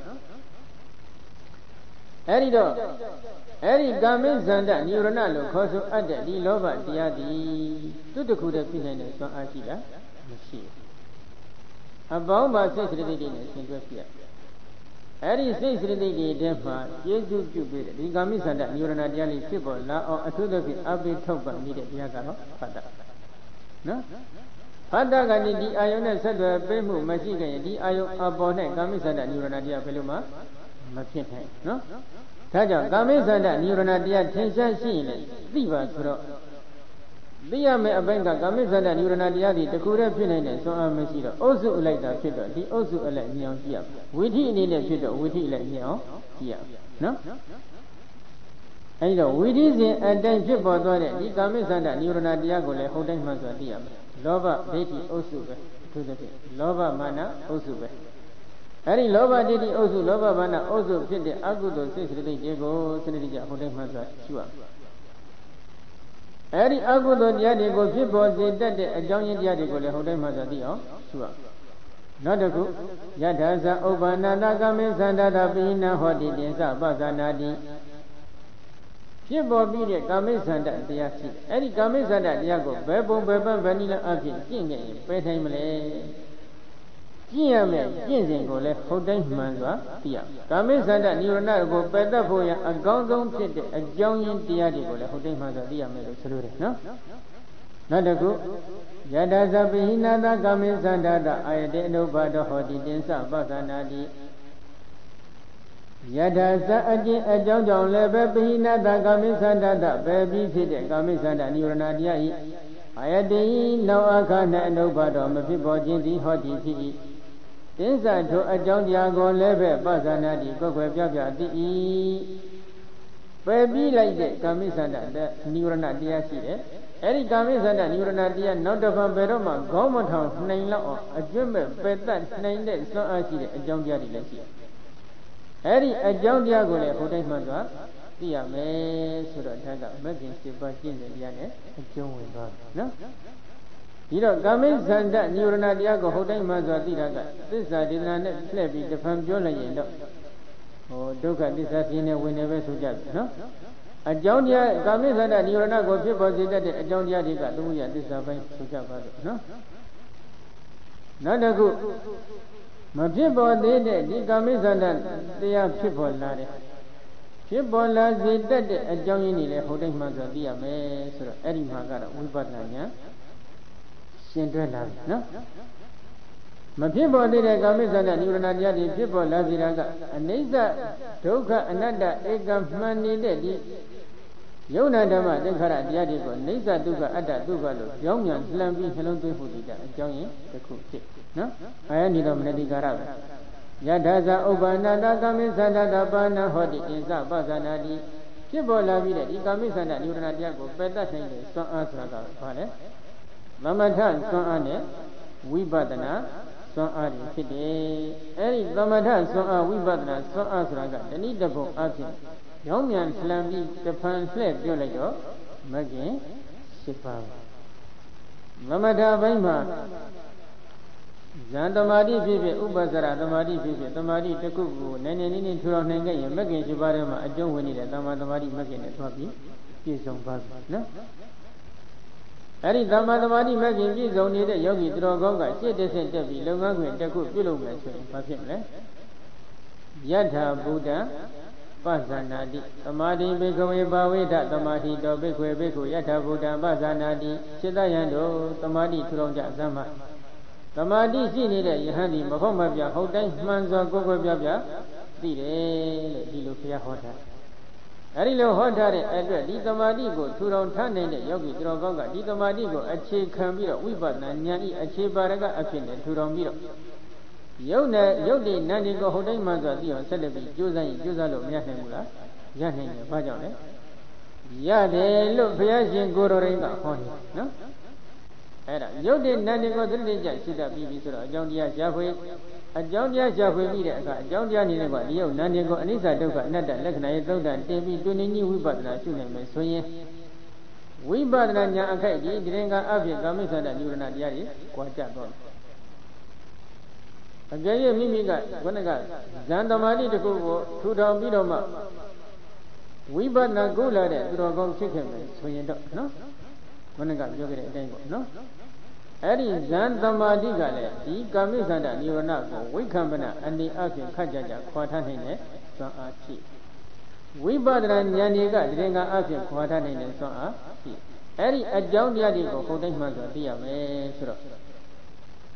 အဲ့ဒီတော့အဲ့ဒီကာမိသန္တနိဝရဏလို့ခေါ်ဆိုအပ်တဲ့ဒီလောဘတရားသည်သူတခုတည်းပြနိုင်တဲ့စွမ်းအားရှိလားမရှိဘူးအပေါင်းပါစိတ်စရတိတွေနဲ့ရှင်တွဲပြရအဲ့ဒီစိတ်စရတိတွေထဲမှာကျေစုပြုပေးတယ်ဒီကာမိသန္တနိဝရဏတရားလေးဖြစ်ပေါ်လာအောင်အထူးသဖြင့်အပိထုတ်ပနေတဲ့တရားကတော့ဖတ်တာနော်ဖ Fatagani di ayone sadwa pemu machigay di ayo abone kamisada nirvana dia peluma mapithay no daja kamisada nirvana dia tensha shi yin le thiba suro thiya me abain ka kamisada nirvana dia di taku re phit nayin de swan a mashi do osu ulai ta phit do di osu alai nyi aung ji ya withhi ane ne phit do withhi alai nyi aung ji ya noအဲဒီတော့ဝိဓိစဉ်အတိုင်းဖြစ်ပေါ်သွားတဲ့ဒီကာမိသန္တာနိဝရဏတရားကိုလည်းဟုတ်တိုင်းမှဆိုသိရမယ်လောဘဒိဋ္ဌိအုပ်စုပဲအထူးသဖြင့်လောဘမာနအုပ်စုပဲအဲဒီလောဘဒိဋ္ဌိအုပ်စုလောဘမာနအုပ်စုဖြစ်တဲ့အကုသိုလ်စိတ်စိတ်တွေကိုစနစ်တကျဟုတ်တိုင်းမှဆိုရှုရမယ်အဲဒီအကုသိုလ်တရားတွေကိုဖြစ်ပေါ်စေတတ်တဲ့အကြောင်းရင်းတရားတွေကိုလည်းဟုတ်တိုင်းမှဆိုသိအောင်ရှုရမယ်နောက်တစ်ခုယထာဇဥပ္ပန္နတကာမိသန္တာတပိဏဟောတိတင်္စပသနာတိဖြစ်ပေါ်ပြီးတဲ့ကာမိသန္တတရားရှိအဲ့ဒီကာမိသန္တတရားကိုဘယ်ပုံဘယ်ပန်းဘယ်နည်းအဖြစ်ကျင့်ခဲ့ရင်ပယ်ထိုင်မလဲကျင့်ရမယ်ကျင့်စဉ်ကိုလည်းဟုတ်တိုင်းမှန်စွာသိရကာမိသန္တနိဝရဏကိုပယ်တတ်ဖို့ရအကောင်းဆုံးဖြစ်တဲ့အကြောင်းရင်းတရားတွေကိုလည်းဟုတ်တိုင်းမှန်စွာသိရမယ်လို့ဆိုလိုတယ်နော်နောက်တစ်ခုယတသပိဟိနာတကာမိသန္တတအာယတေအနုဘာဒဟောတိတင်္စပသနာတိယထာသအကျင့်အကြောင်းကြောင့်လည်းပဲပိဏတကာမိသန္တတပဲပြီးဖြစ်တဲ့ကာမိသန္တနိဝရဏတရားဤအာယတေနောက်အခါ၌အနုဘာတော်မဖြစ်ပေါ်ခြင်းသည်ဟောတိဖြစ်၏တင်းစထိုအကြောင်းတရားကိုလည်းပဲပသနာတိကိုယ်ွယ်ပြပြသိ၏ပဲပြီးလိုက်တဲ့ကာမိသန္တနိဝရဏတရားရှိတယ်အဲ့ဒီကာမိသန္တနိဝရဏတရားနောက်တစ်ဖန်ဘယ်တော့မှခေါင်းမထောင်နိုင်လောက်အောင်အကျွတ်မဲ့ပယ်တတ်နိုင်တဲ့စွမ်းအားရှိတဲ့အကြောင်းတရားတွေလည်းရှိတယ်အဲ့ဒီအကြောင်းတရားကိုလည်းဟိုတိုင်းမှစွာသိရမယ်ဆိုတော့ဒါကမဂ္ဂင်7ပါးကျင့်တဲ့တရားနဲ့အကျုံးဝင်သွားတယ်နော်ဒီတော့ကာမိသန္တနိဝရဏတရားကိုဟိုတိုင်းမှစွာသိတာကသစ္စာဒေသနာနဲ့လှည့်ပြီးတစ်ဖန်ပြောလိုက်ရင်တော့ဒုက္ခသစ္စာပြင်းနေဝင်နေပဲဆိုကြပြီနော်အကြောင်းတရားကာမိသန္တနိဝရဏကိုဖြစ်ပေါ်စေတတ်တဲ့အကြောင်းတရားတွေကသမုဒယသစ္စာပိုင်းဆိုကြပါလို့နော်နောက်တစ်ခုမဖြစ်ပေါ်သေးတဲ့ဒီကာမိသန္တတရားဖြစ်ပေါ်လာတယ်ဖြစ်ပေါ်လာစေတတ်တဲ့အကြောင်းရင်းတွေလည်းဟိုတိုင်းမှဆိုသိရမယ်ဆိုတော့အဲ့ဒီမှာကတော့ဝိပဿနာဉာဏ်ရှင်တွဲလာပြီနော်မဖြစ်ပေါ်သေးတဲ့ကာမိသန္တနိဝရဏတရားတွေဖြစ်ပေါ်လာစေတာကအနိစ္စဒုက္ခအနတ္တဧကမှန်နေတဲ့ဒီယုံနာဓမ္မသင်္ခါရတရားတွေကိုနိစ္စဒုက္ခအတ္တဒုက္ခလို့ကြောင်းမြန်လှမ်းပြီးနှလုံးသွင်းဖို့ဒီကအကြောင်းရင်းတစ်ခုဖြစ်နော်အာယနိတော်မနတိကာရပဲယထာဇဥပ္ပန္နတကာမိသန္တတပါဏဟောတိအင်္စပသနာတိဖြစ်ပေါ်လာပြီးတဲ့ဒီကာမိသန္တနိဝရဏတရားကိုပယ်တတ်နိုင်တဲ့စွမ်းအားဆိုတာကဘာလဲသမထစွမ်းအားနဲ့ဝိပဿနာစွမ်းအားတွေဖြစ်တယ်အဲ့ဒီသမထစွမ်းအားဝိပဿနာစွမ်းအားဆိုတာကတဏိတဘုံအဖြစ်ရောင်းမြန်လှမ်းပြီးတဖန်လှည့်ပြောလိုက်တော့မဂ္ဂင်7ပါးသမထဘိုင်းမှာဇန်သမာဓိဖြစ်ဖြစ်ဥပ္ပစရသမာဓိဖြစ်ဖြစ်သမာဓိတစ်ခုကိုနည်းနည်းလေးထူထောင်နိုင်ခဲ့ရင်မဂ္ဂင်7ပါးထဲမှာအကျုံးဝင်နေတဲ့သမာဓိမဂ္ဂင်နဲ့သွားပြီးပြည့်စုံပါပြီနော်အဲ့ဒီသမာဓိမဂ္ဂင်ပြည့်စုံနေတဲ့ယောဂီသူတော်ကောင်းကရှေ့တစ်ဆင့်တက်ပြီးလုပ်ငန်းခွင်တစ်ခုပြုလုပ်မယ်ဆိုရင်ဘာဖြစ်မလဲယထာဘုဒ္ဓပသနာတိသမာဓိဘိက္ခဝေဘာဝေဒသမာဓိတောဘိက္ခဝေဘိက္ခုယထာဘုဒ္ဓပသနာတိစိတ္တယံတို့သမာဓိထူထောင်ကြသမ္မာသမာဓိရှိနေတဲ့ယဟန်ဒီမဟုတ်မပြဟုတ်တိုင်းမှန်စွာကိုယ်ကိုယ်ပြပြသိတယ်လို့ဒီလိုဘုရားဟောထားအဲဒီလိုဟောထားတဲ့အတွက်ဒီသမာဓိကိုထူထောင်ထားနိုင်တဲ့ယောဂီသူတော်ကောင်းကဒီသမာဓိကိုအခြေခံပြီးတော့ဝိပဿနာဉာဏ်ဤအခြေပါရကအဖြစ်နဲ့ထူထောင်ပြီးတော့ယုတ်နဲ့ယုတ်ဒီနန္ဒီကိုဟုတ်တိုင်းမှန်စွာသိအောင်ဆက်လက်ပြီးကြိုးစားရင်ကြိုးစားလို့မရနိုင်ဘူးလားရနိုင်တယ်ဘာကြောင့်လဲရတယ်လို့ဘုရားရှင်ကိုယ်တော်ရင်ကဟောနေနော်အဲ့ဒါယုတ်တိနန္ဒီကိုသတိကြရှိတတ်ပြီးဆိုတော့အကြောင်းတရားရှားဖွေပြီးတဲ့အခါအကြောင်းတရားနေနဲ့ကဒီယုတ်နန္ဒီကိုအနိစ္စဒုက္ခအနတ္တလက္ခဏာရဲ့သုဒ္ဓတင်ပြီးတွင်နေကြီးဝိပဿနာရှုနိုင်မယ်ဆိုရင်ဝိပဿနာဉာဏ်အခိုက်ဒီရင်ကအဖြစ်ကာမိသန္တနိဝရဏတရားတွေကြွားကြတော့အကြရဲ့မိမိကခုနကဇန်သမာဓိတစ်ခုကိုထူထောင်ပြီးတော့မှဝိပဿနာကုလာတဲ့သူတော်ကောင်းဖြစ်ခဲ့မယ်ဆိုရင်တော့နော်ခုနကပြောခဲ့တဲ့အတိုင်းပေါ့နော်အဲ့ဒီဇန်သမာဓိကလည်းဒီကာမိသန္တနိဝရဏကိုဝိက္ခမနအနေအချင်းခက်ကြကြခွာထားနိုင်တဲ့စွမ်းအားဖြစ်ဝိပဿနာဉာဏ်တွေကဒီရင်ကအချင်းခွာထားနိုင်တဲ့စွမ်းအားဖြစ်အဲ့ဒီအကြောင်းတရားတွေကိုဟိုတိုင်းမှဆိုသိရမယ်ဆိုတော့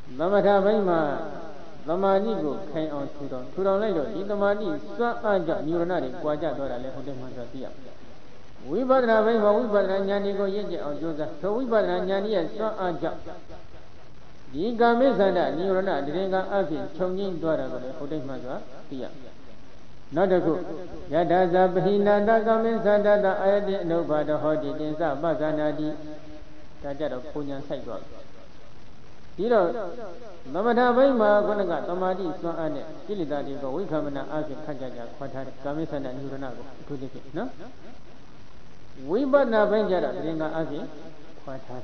Namata Baima, Lamanigo, came on Tudon Lado, Itamani, Swaja, Nurana, Quaja, Dora, Lehodemantia. We but Navaima, we but Nanigo Yaja or Joseph, so we but Nani and Swaja. The Gamezana, Nurana, Drenga Avi, Chongin, Dora, Lehodemantia. Not a good. Yadaza Bahina, Gamezana, I didn't know about the Hodi, Bazanadi, Tajada Punyan Cycle. You know, Namada Baima, Gonaga, Tamadi, so and Kilida, go, we come and ask Kajaja, Quatar, Gamisan and Uranago, to the king, no? We but Navanja, Ringa Azi, Quatar.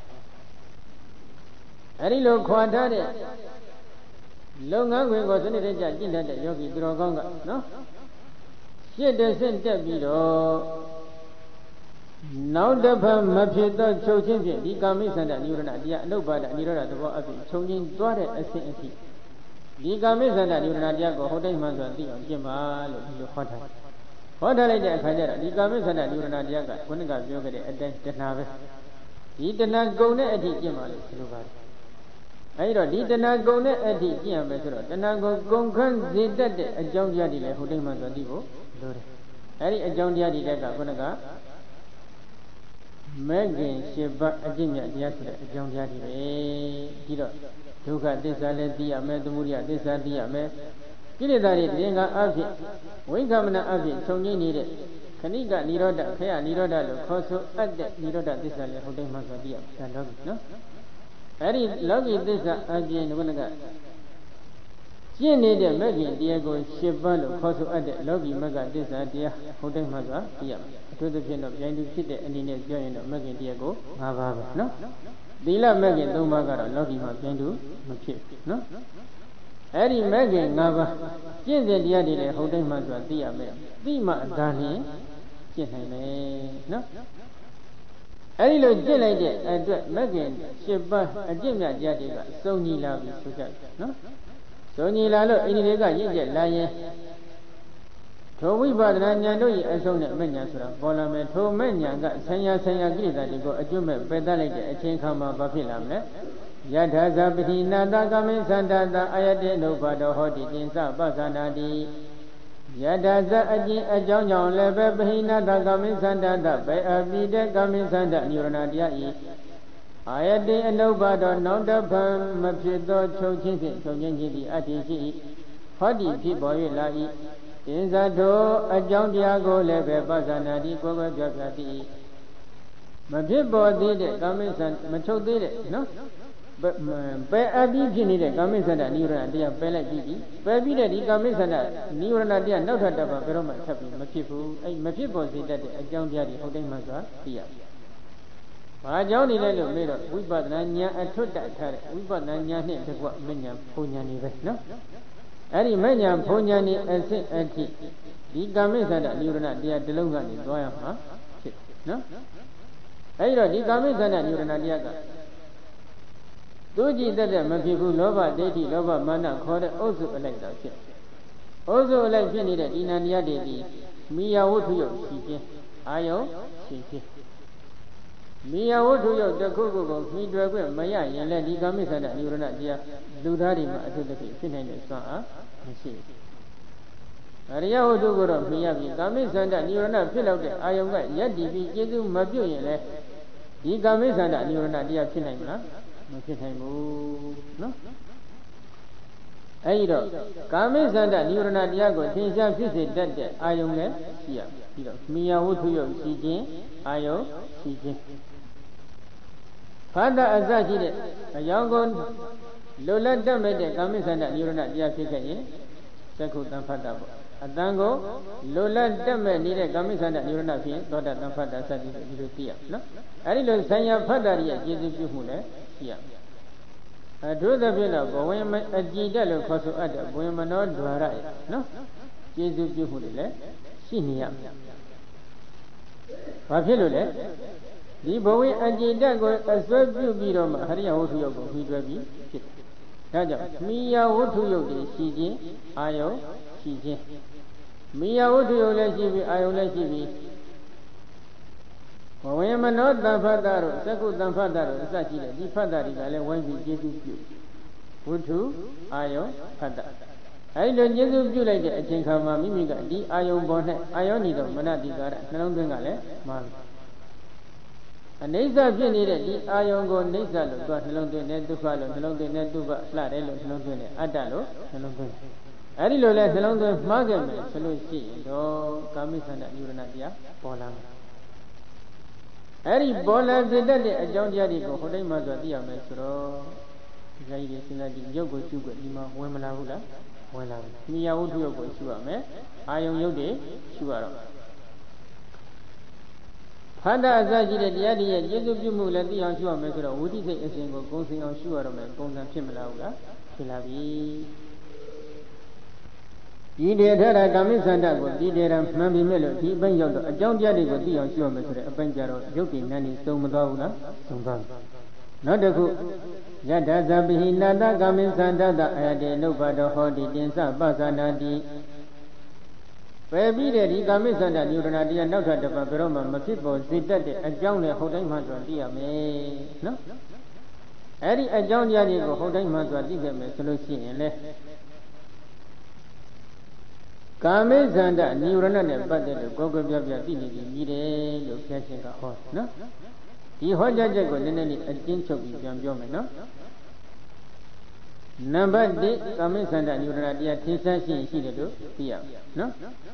Arilo Quatare, Longa, we go to the Jajin, the Yogi Drogonga, no? She doesn't tell me, now the Mapita Chochin, the Gamisan and Uranadia, nobody, Nira, the war of the Chongin, daughter, as he. The Gamisan and Uranadia go, Hoday Manzanti, Jima, Hota. Hota lady at Hajara, the Gamisan and Uranadia, when got yoga at the Nave. He did not go near the Jima, I don't need the Nagone at the Jima, the Nago Gonkan, the dead, a John Yadi, Hoday Manzantivo, Harry, a John Yadi, Gonaga. Megan, she but a genius yesterday, a young yadi. Giro, Tuka, this Aledia, Meduria, this idea, me. Kilidari, Linga Avi, Wingamana Avi, Tony needed. Kaniga, Niroda, Kaya, Niroda, Coso, at the Niroda, this Ale, Holding Masadia, and love it, no? Harry, lucky this again, Winaga. She needed Megan, Diego, Shibano, Coso, at the lobby, Maga, this idea, Holding Masadia. To the pin of Yandu City and in his joint of Megan Diego, Mava, no? Dila Megan, no Maga, Logi Magandu, Machip, no? Harry Megan, Nava, Jin the Yadi, holding Mazua, Dia, Dima, Dani, Jin, no? Harry looked like and Megan, Shiba, and Jimmy Yadiga, Sony Lavi, no? Sony Lalo, Iniga, Yet, Lion. So we bought Nanyano as on the Menyasura, Bolame, two Menya got Sanya Gita to go a Jume, Pedalage, a chain kama Bapilam, Yadaza Behina, Dagami Santa, Ayade, no Bado Hodi, Jinsa, Bazanadi, Yadaza Aji, a John Lebe, Behina, Dagami Santa, Bay Abide, Gami Santa, Nuranadia, Ayade, and no Bado, no Dapam, Mapito, Chochin, Chochin, Ati, Hodi, people, Lai. In that door, a John Diago lebe Bazanadi, Goga Jabati. My people did it, Gamisan, Macho did it, no? But by Abi needed Gamisan and Nuradia, Bella Gigi, Baby, the Gamisan, Nuradia, not at the Baroma, my people did that, a John Diadi, holding Maza, here. My Johnny Lelo made up, we bought Nanya and took that carrot, we bought Nanya, the what Menya, Punyani, no? Any mania Ponyani and Saint Anti. The Gamis and Nurana, they are the Lunga, no? I don't the Gamis and Nurana. Doji that the Mapiku Lova, Deti Lova Mana, called also like that. Also like Jenny, Inania Dedi, Mia Wotuyo, Siki, Ayo, Siki. Mia Wotuyo, the Coco, me Dragon, Maya, and let the Gamis and Nurana, dear Ludarima to the Finland. Aria Odogoro, Miyabi, Gamis and Nurana, fill out the Iowa, Yadi, Yedu, Mabu, the Gamis and Nurana, dear Finland, no? Aido, Gamis and Nurana Diago, Tinja visit that day, Iowa, here, Mia Wotuyo, Siji, Ayo, Siji. Father Azaji, a young one. Lola Damede, Gamis and Nurana, Yaki, Saku Danfata. Adango, Lola Dame needed Gamis and Nurana, daughter Danfata, Sadi, no? Arilo Sanya Padaria, Jesus Jumule, here. I drew the villa, but when a Gidalo Coso Ada, Women Dwara, no? Jesus Jumule, Sinia. Papilule, the boy and Gidago, as well you be on Haria Otuyo, who will be. Mia Wotuyo, Siji, Ayo, Siji. Mia Wotuyo, Leshibi, Ayo, Leshibi. When I'm not Danfadaro, Saku Danfadaro, Sachi, the Fadari, I went with Jesus. Buddhu Ayo Pada. I don't just do like a chinkama mimica, the Ayo bonnet, Ionido, Manadikara, Nalongale, Mal. And Nesa needed the Ayo go Nesa, got Nalonga, Nedufalo, Nalonga, Neduba, Slarello, Nalonga, Adalo, Nalonga. Adilo less Nalonga, Margam, Solusi, do Kamisana, Uranatia, Polam. Harry Bola did a John Yadigo, Hodemaza, the Amestro. Zaidi sila di yogo juga lima wemala hula wala miya wudu yogo shua me ayong yode shua ro phanda asaji deတရားတွေရဲ့ကျေးဇူးပြုမှုလည်းသိအောင်ရှုရမယ်ဆိုတော့ဝိသိစိတ်အစဉ်ကိုဂုဏ်စင်အောင်ရှုရတော့မယ်ပုံစံဖြစ်မလားဟုတ်လားဖြစ်လာပြီဒီတေထရကာမိသန္တကိုဒီတေရမှန်ပြီမဲ့လို့ဒီအပိုင်းရောက်တော့အကြောင်းတရားတွေကိုသိအောင်ရှုရမယ်ဆိုတဲ့အပိုင်းကြတော့ရုပ်တည်နန်းနေစုံမသွားဘူးလားစုံသွားပြီနောက်တစ်ခုယတ္တသဗ္ဗဟိနာတကာမိသန္တတအယတေနုပ္ပါဒဟောတိတင်္စပသနာတိပယ်ပြီးတဲ့ဒီကာမိသန္တနိဝရဏတရားနောက်ထပ်တစ်ပတ်ဘယ်တော့မှမဖြစ်ပေါ်စေတတ်တဲ့အကြောင်းနဲ့ဟုတ်တိုင်းမှဆိုသိရမယ်နော်အဲ့ဒီအကြောင်းတရားတွေကိုဟုတ်တိုင်းမှဆိုသိခဲ့မယ်ဆိုလို့ရှိရင်လေကာမိသန္တနိဝရဏနဲ့ပတ်သက်လို့ကိုယ်ကိုယ်ပြပြသိနေပြီကြီးတယ်လို့ဆရာရှင်ကဟောနော်ဒီဟောကြားချက်ကိုနည်းနည်းလေးအကျဉ်းချုပ်ပြီးပြန်ပြောမယ်နော်နံပါတ်1ကာမိသန္တနိဝရဏတရားထင်ရှားရှိတယ်လို့သိရမယ်နော်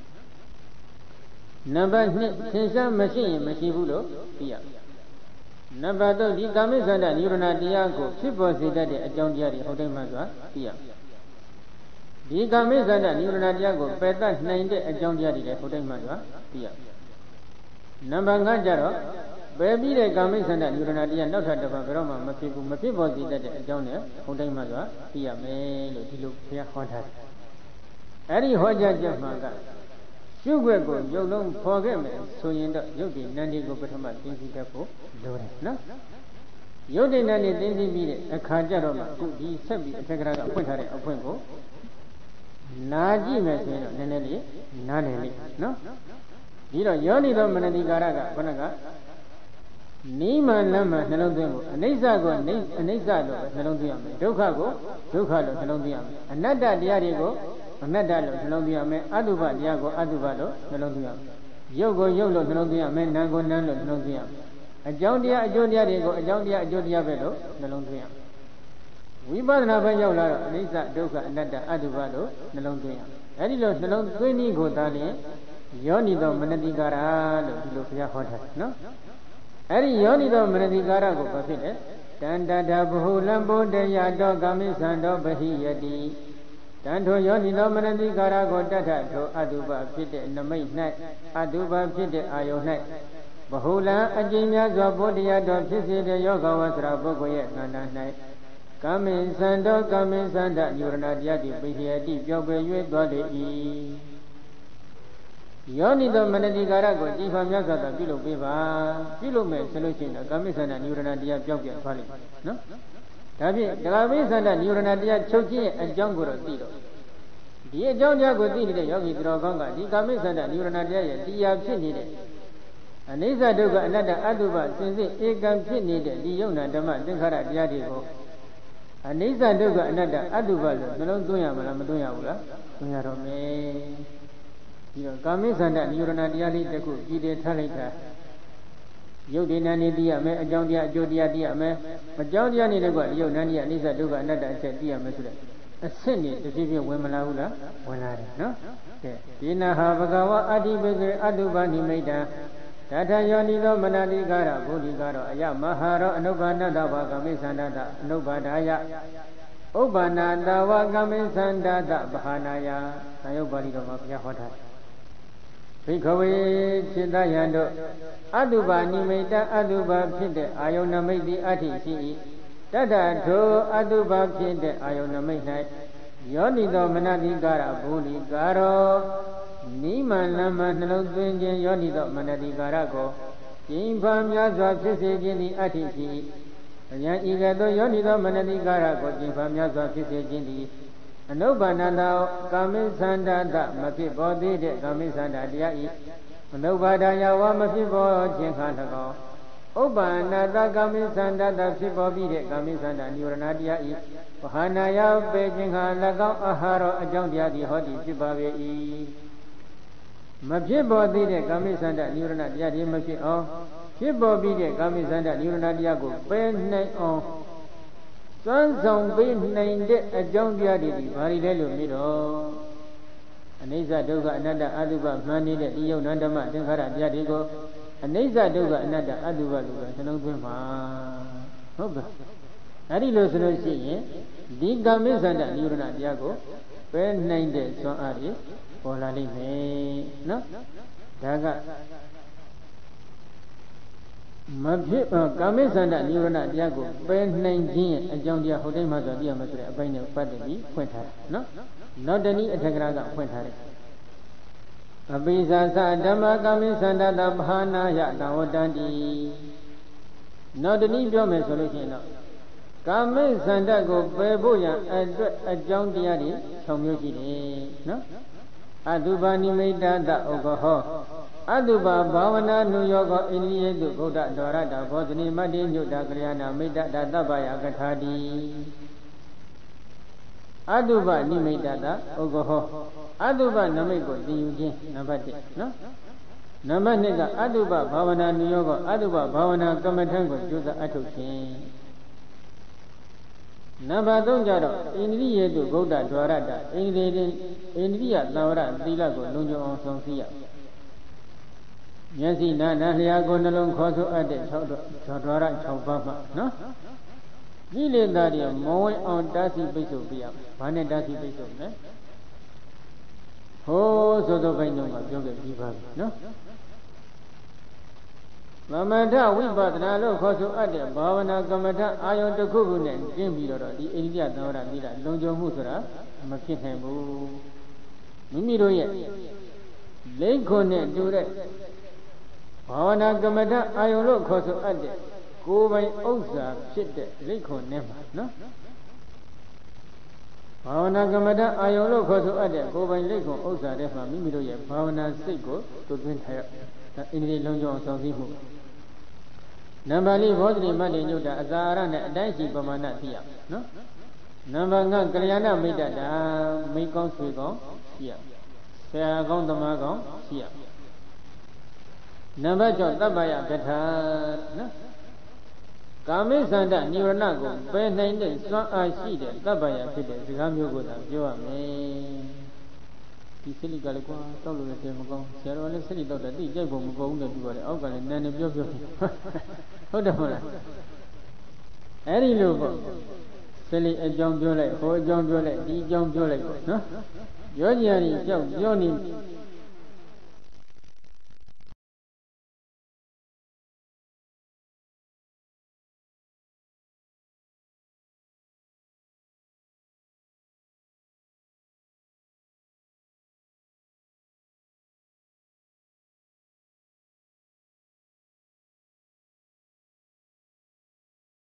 နံပါတ်2ထင်ရှားမရှိရင်မရှိဘူးလို့သိရမယ်နံပါတ်3ဒီကာမိသန္တနိဝရဏတရားကိုဖြစ်ပေါ်စေတတ်တဲ့အကြောင်းတရားတွေဟုတ်တိုင်းမှဆိုတာသိရမယ်ဒီကာမိသန္တနိဝရဏတရားကိုပယ်တတ်နိုင်တဲ့အကြောင်းတရားတွေလည်းဟုတ်တိုင်းမှဆိုတာသိရမယ်နံပါတ်5ကျတော့ပယ်ပြီးတဲ့ကာမိသန္တနိဝရဏတရားနောက်ထပ်တစ်ပတ်ဘယ်တော့မှမဖြစ်ဘူးမဖြစ်ပေါ်စေတတ်တဲ့အကြောင်းနဲ့ဟုတ်တိုင်းမှဆိုတာသိရမယ်လို့ဒီလိုဘုရားဟောထားတယ်အဲ့ဒီဟောကြားချက်မှာကရှုွက်ကိုရုပ်လုံးဖော်ခဲ့မယ်ဆိုရင်တော့ရုပ်တည်နန္ဒီကိုပထမသိသိတတ်ဖို့လိုတယ်နော်ရုပ်တည်နန္ဒီသိသိပြီးတဲ့အခါကျတော့မှအခုဒီဆက်ပြီးအထက်ကရာကဖွင့်ထားတဲ့အဖွင့်ကိုနာကြည့်မယ်ဆိုရင်တော့နည်းနည်းလေးနားလည်လိမ့်နော်ဒီတော့ယောနိသောမနတိကာရကခုနကနိမလမ်းမှာနှလုံးသွင်းဖို့အနိစ္စကိုအနိစ္စလို့နှလုံးသွင်းရမယ်ဒုက္ခကိုဒုက္ခလို့နှလုံးသွင်းရမယ်အနတ္တတရားတွေကိုအနတ္တလို့နှလုံးသွင်းရမယ်အတုပတရားကိုအတုပလို့နှလုံးသွင်းရမယ်ရုပ်ကိုရုပ်လို့နှလုံးသွင်းရမယ်နာမ်ကိုနာမ်လို့နှလုံးသွင်းရမယ်အကြောင်းတရားအကျိုးတရားတွေကိုအကြောင်းတရားအကျိုးတရားပဲလို့နှလုံးသွင်းရမယ်ဝိပဿနာဘက်ရောက်လာတော့အနိစ္စဒုက္ခအနတ္တအတုပလို့နှလုံးသွင်းရမယ်အဲဒီလိုနှလုံးသွင်းနည်းကိုသာလျှင်ယောနိသောမနတိကာရလို့ဒီလိုဘုရားဟောထားတယ်နော်အဲ့ဒီယောနိသောမနတိကာရကိုဘာဖြစ်လဲတန္တတဘဟုလံဘုဒ္ဓယတောကာမိသံတောပဟိယတိတန်ထိုယောနိသောမနတိကာရကိုတထထိုအတုပဖြစ်တဲ့နမိတ်၌အတုပဖြစ်တဲ့အာယုန်၌ဘဟုလံအကျဉ်းများစွာဘုဒ္ဓယတောဖြစ်စေတဲ့ယောဂဝဆရာပုဂ္ဂိုလ်ရဲ့ခန္ဓာ၌ကာမိသံတောကာမိသန္တညုရဏတရားတိပိဟိယတိပြောင်းပြ၍သွားလေ၏ယောနိသောမနတိကာရကိုကြည်ဖန်မြတ်စွာဘုရားပြုလုပ်ပေးပါပြုလုပ်မယ်ဆိုလို့ရှိရင်ကာမိသန္တနိဝရဏတရားပြောက်ပြသွားလိမ့်မယ်နော်ဒါဖြင့်ကာမိသန္တနိဝရဏတရားချုပ်ခြင်းရဲ့အကြောင်းကိုတော့သိတော့ဒီအကြောင်းတရားကိုသိနေတဲ့ယောဂီသူတော်ကောင်းကဒီကာမိသန္တနိဝရဏတရားရဲ့တရားဖြစ်နေတဲ့အနိစ္စဒုက္ခအနတ္တအတုပစင်စစ်ဧကံဖြစ်နေတဲ့ဒီယုံနာဓမ္မသင်္ခါရတရားတွေကိုအနိစ္စဒုက္ခအနတ္တအတုပလို့နှလုံးသွင်းရမလားမသွင်းရဘူးလားသွင်းရတော့မယ်ဒီတော့ကာမိသန္တနိဝရဏတရားလေးတစ်ခုကြည်တယ်ထားလိုက်တာရုပ်တည်နာနေသိရမယ်အကြောင်းတရားအကျိုးတရားသိရမယ်အကြောင်းတရားနေလည်းကရုပ်နာနေအနိစ္စဒုက္ခအနတ္တအချက်သိရမယ်ဆိုတဲ့အဆင့်နေတစ်ဖြည်းဖြည်းဝင်မလာဘူးလားဝင်လာတယ်နော်ကဲဒီနာဟာဘဂဝါအတ္တိပကေအတုပနိမိတံတထယောနိသောမနတိကာရဘုဒ္ဓိကာရောအယမဟာရောအနုဘာနတဘာကာမိသန္တတအနုဘာဒာယဥပ္ပနာတဝကာမိသန္တတဗဟာနာယသံယုတ်ပါဠိတော်မှာဘုရားဟောထားဘိခဝေจิตယံတို့အတုပါနိမိတအတုပါဖြစ်တဲ့အာယုန်နမိတ်တိအဋ္ဌိရှိ၏တတ္တထိုအတုပါဖြစ်တဲ့အာယုန်နမိတ်၌ယောနိသောမနတိကာရဘုလိကာရောနိမန်လမနှလုံးသွင်းခြင်းယောနိသောမနတိကာရကိုကျင့်ဖန်များစွာဖြစ်စေခြင်းသည်အဋ္ဌိရှိ၏အញ្ញဤကဲ့သို့ယောနိသောမနတိကာရကိုကျင့်ဖန်များစွာဖြစ်စေခြင်းသည်အနုဘာနတကာမိသန္တတမဖြစ်ပေါ်သေးတဲ့ကာမိသန္တတရားဤအနုဘာဒယဝမဖြစ်ပေါ်ခြင်းခါ၎င်းဥပ္ပန္နတကာမိသန္တတဖြစ်ပေါ်ပြီးတဲ့ကာမိသန္တနိဝရဏတရားဤ Pahanaya Bejinga Lagam Aharo Ajambiadi Hodi Jibavi Majibo de Gamisanda Nurana Diadi Mashi on Jibo Bide Gamisanda Nurana Diago Ben Nay on Sons on Ben named Ajambiadi Varilelo Mido Aneza Doga another Aduba Mani that Dio Nandama Dinkara Diadigo Aneza Doga another Aduba Luga Hoba Adi Losano see Di Gamisanda Nurana Diago Ben named Son Ari Polali me no Daga Mabhi Gamisanda Nurana Diago Ben 19 a Jondia Hotel Mazadia Matre a Bain of Paddy Quinta no not any Atagraga Quinta Abiza Dama Gamisanda Dabhana Yadawadi not any Jomen solution Gamisanda go Bebuya a Jondiadi Tomuji no Adubani made that Ogoho. Aduba Bhavana New York India Buddha Dorada Bodni Madin Yudagriana made that Dabaya Gatadi. Aduba Nimedada Ogoho. Aduba Namego Diuji Nabati. No? Namanega Aduba Bhavana New York Aduba Bhavana Kamatango Juda Atuki. Nabadon Jaro, India to Goda Dwarada, India Laura, Dilago, Lunjo on Sophia. Yansi Nana, Liagonalon Coso Ade, Chodora, Chopapa, no? Gile Daria, Moe on Dasi Bisopia, Pane Dasi Bisop, eh? Oh, so the Vainoma, Yoga Diva, no? Mamada, we bought Nalo Coso Ade, Bhavana Gamata, Ion the Kugun and Jimmy, the India Dora, Lonjo Musura, Makinhamu. Mimiro yet. Lakone do that. Bhavana Gamata, Ion look Coso Ade, go by Osa, shit that, Lakone never, no? Bhavana Gamata, Ion look Coso Ade, go by Lakone Osa, therefore Mimiro yet, Bhavana Siko to drink her in the Lonjo Sofimu. Nambali Vodri Madi Nuda Azara and Dancy Bamana Tia. No? Namba Galiana Midada, Mikon Swigon, Sia. Fairgon the Magon, Sia. Namba John Tabaya Beta. No? Kamisanda, Nuranago, Ben 9 strong I see the Tabaya Pide, the Gamugo, you are me. Silly Galiqua, told the Demagon, Sarah, let's say that the DJ Bomb go to the Ogan and then of your. Hold on. Any logo. Silly John Jolay, John Jolay, D. John Jolay, no? Johnny,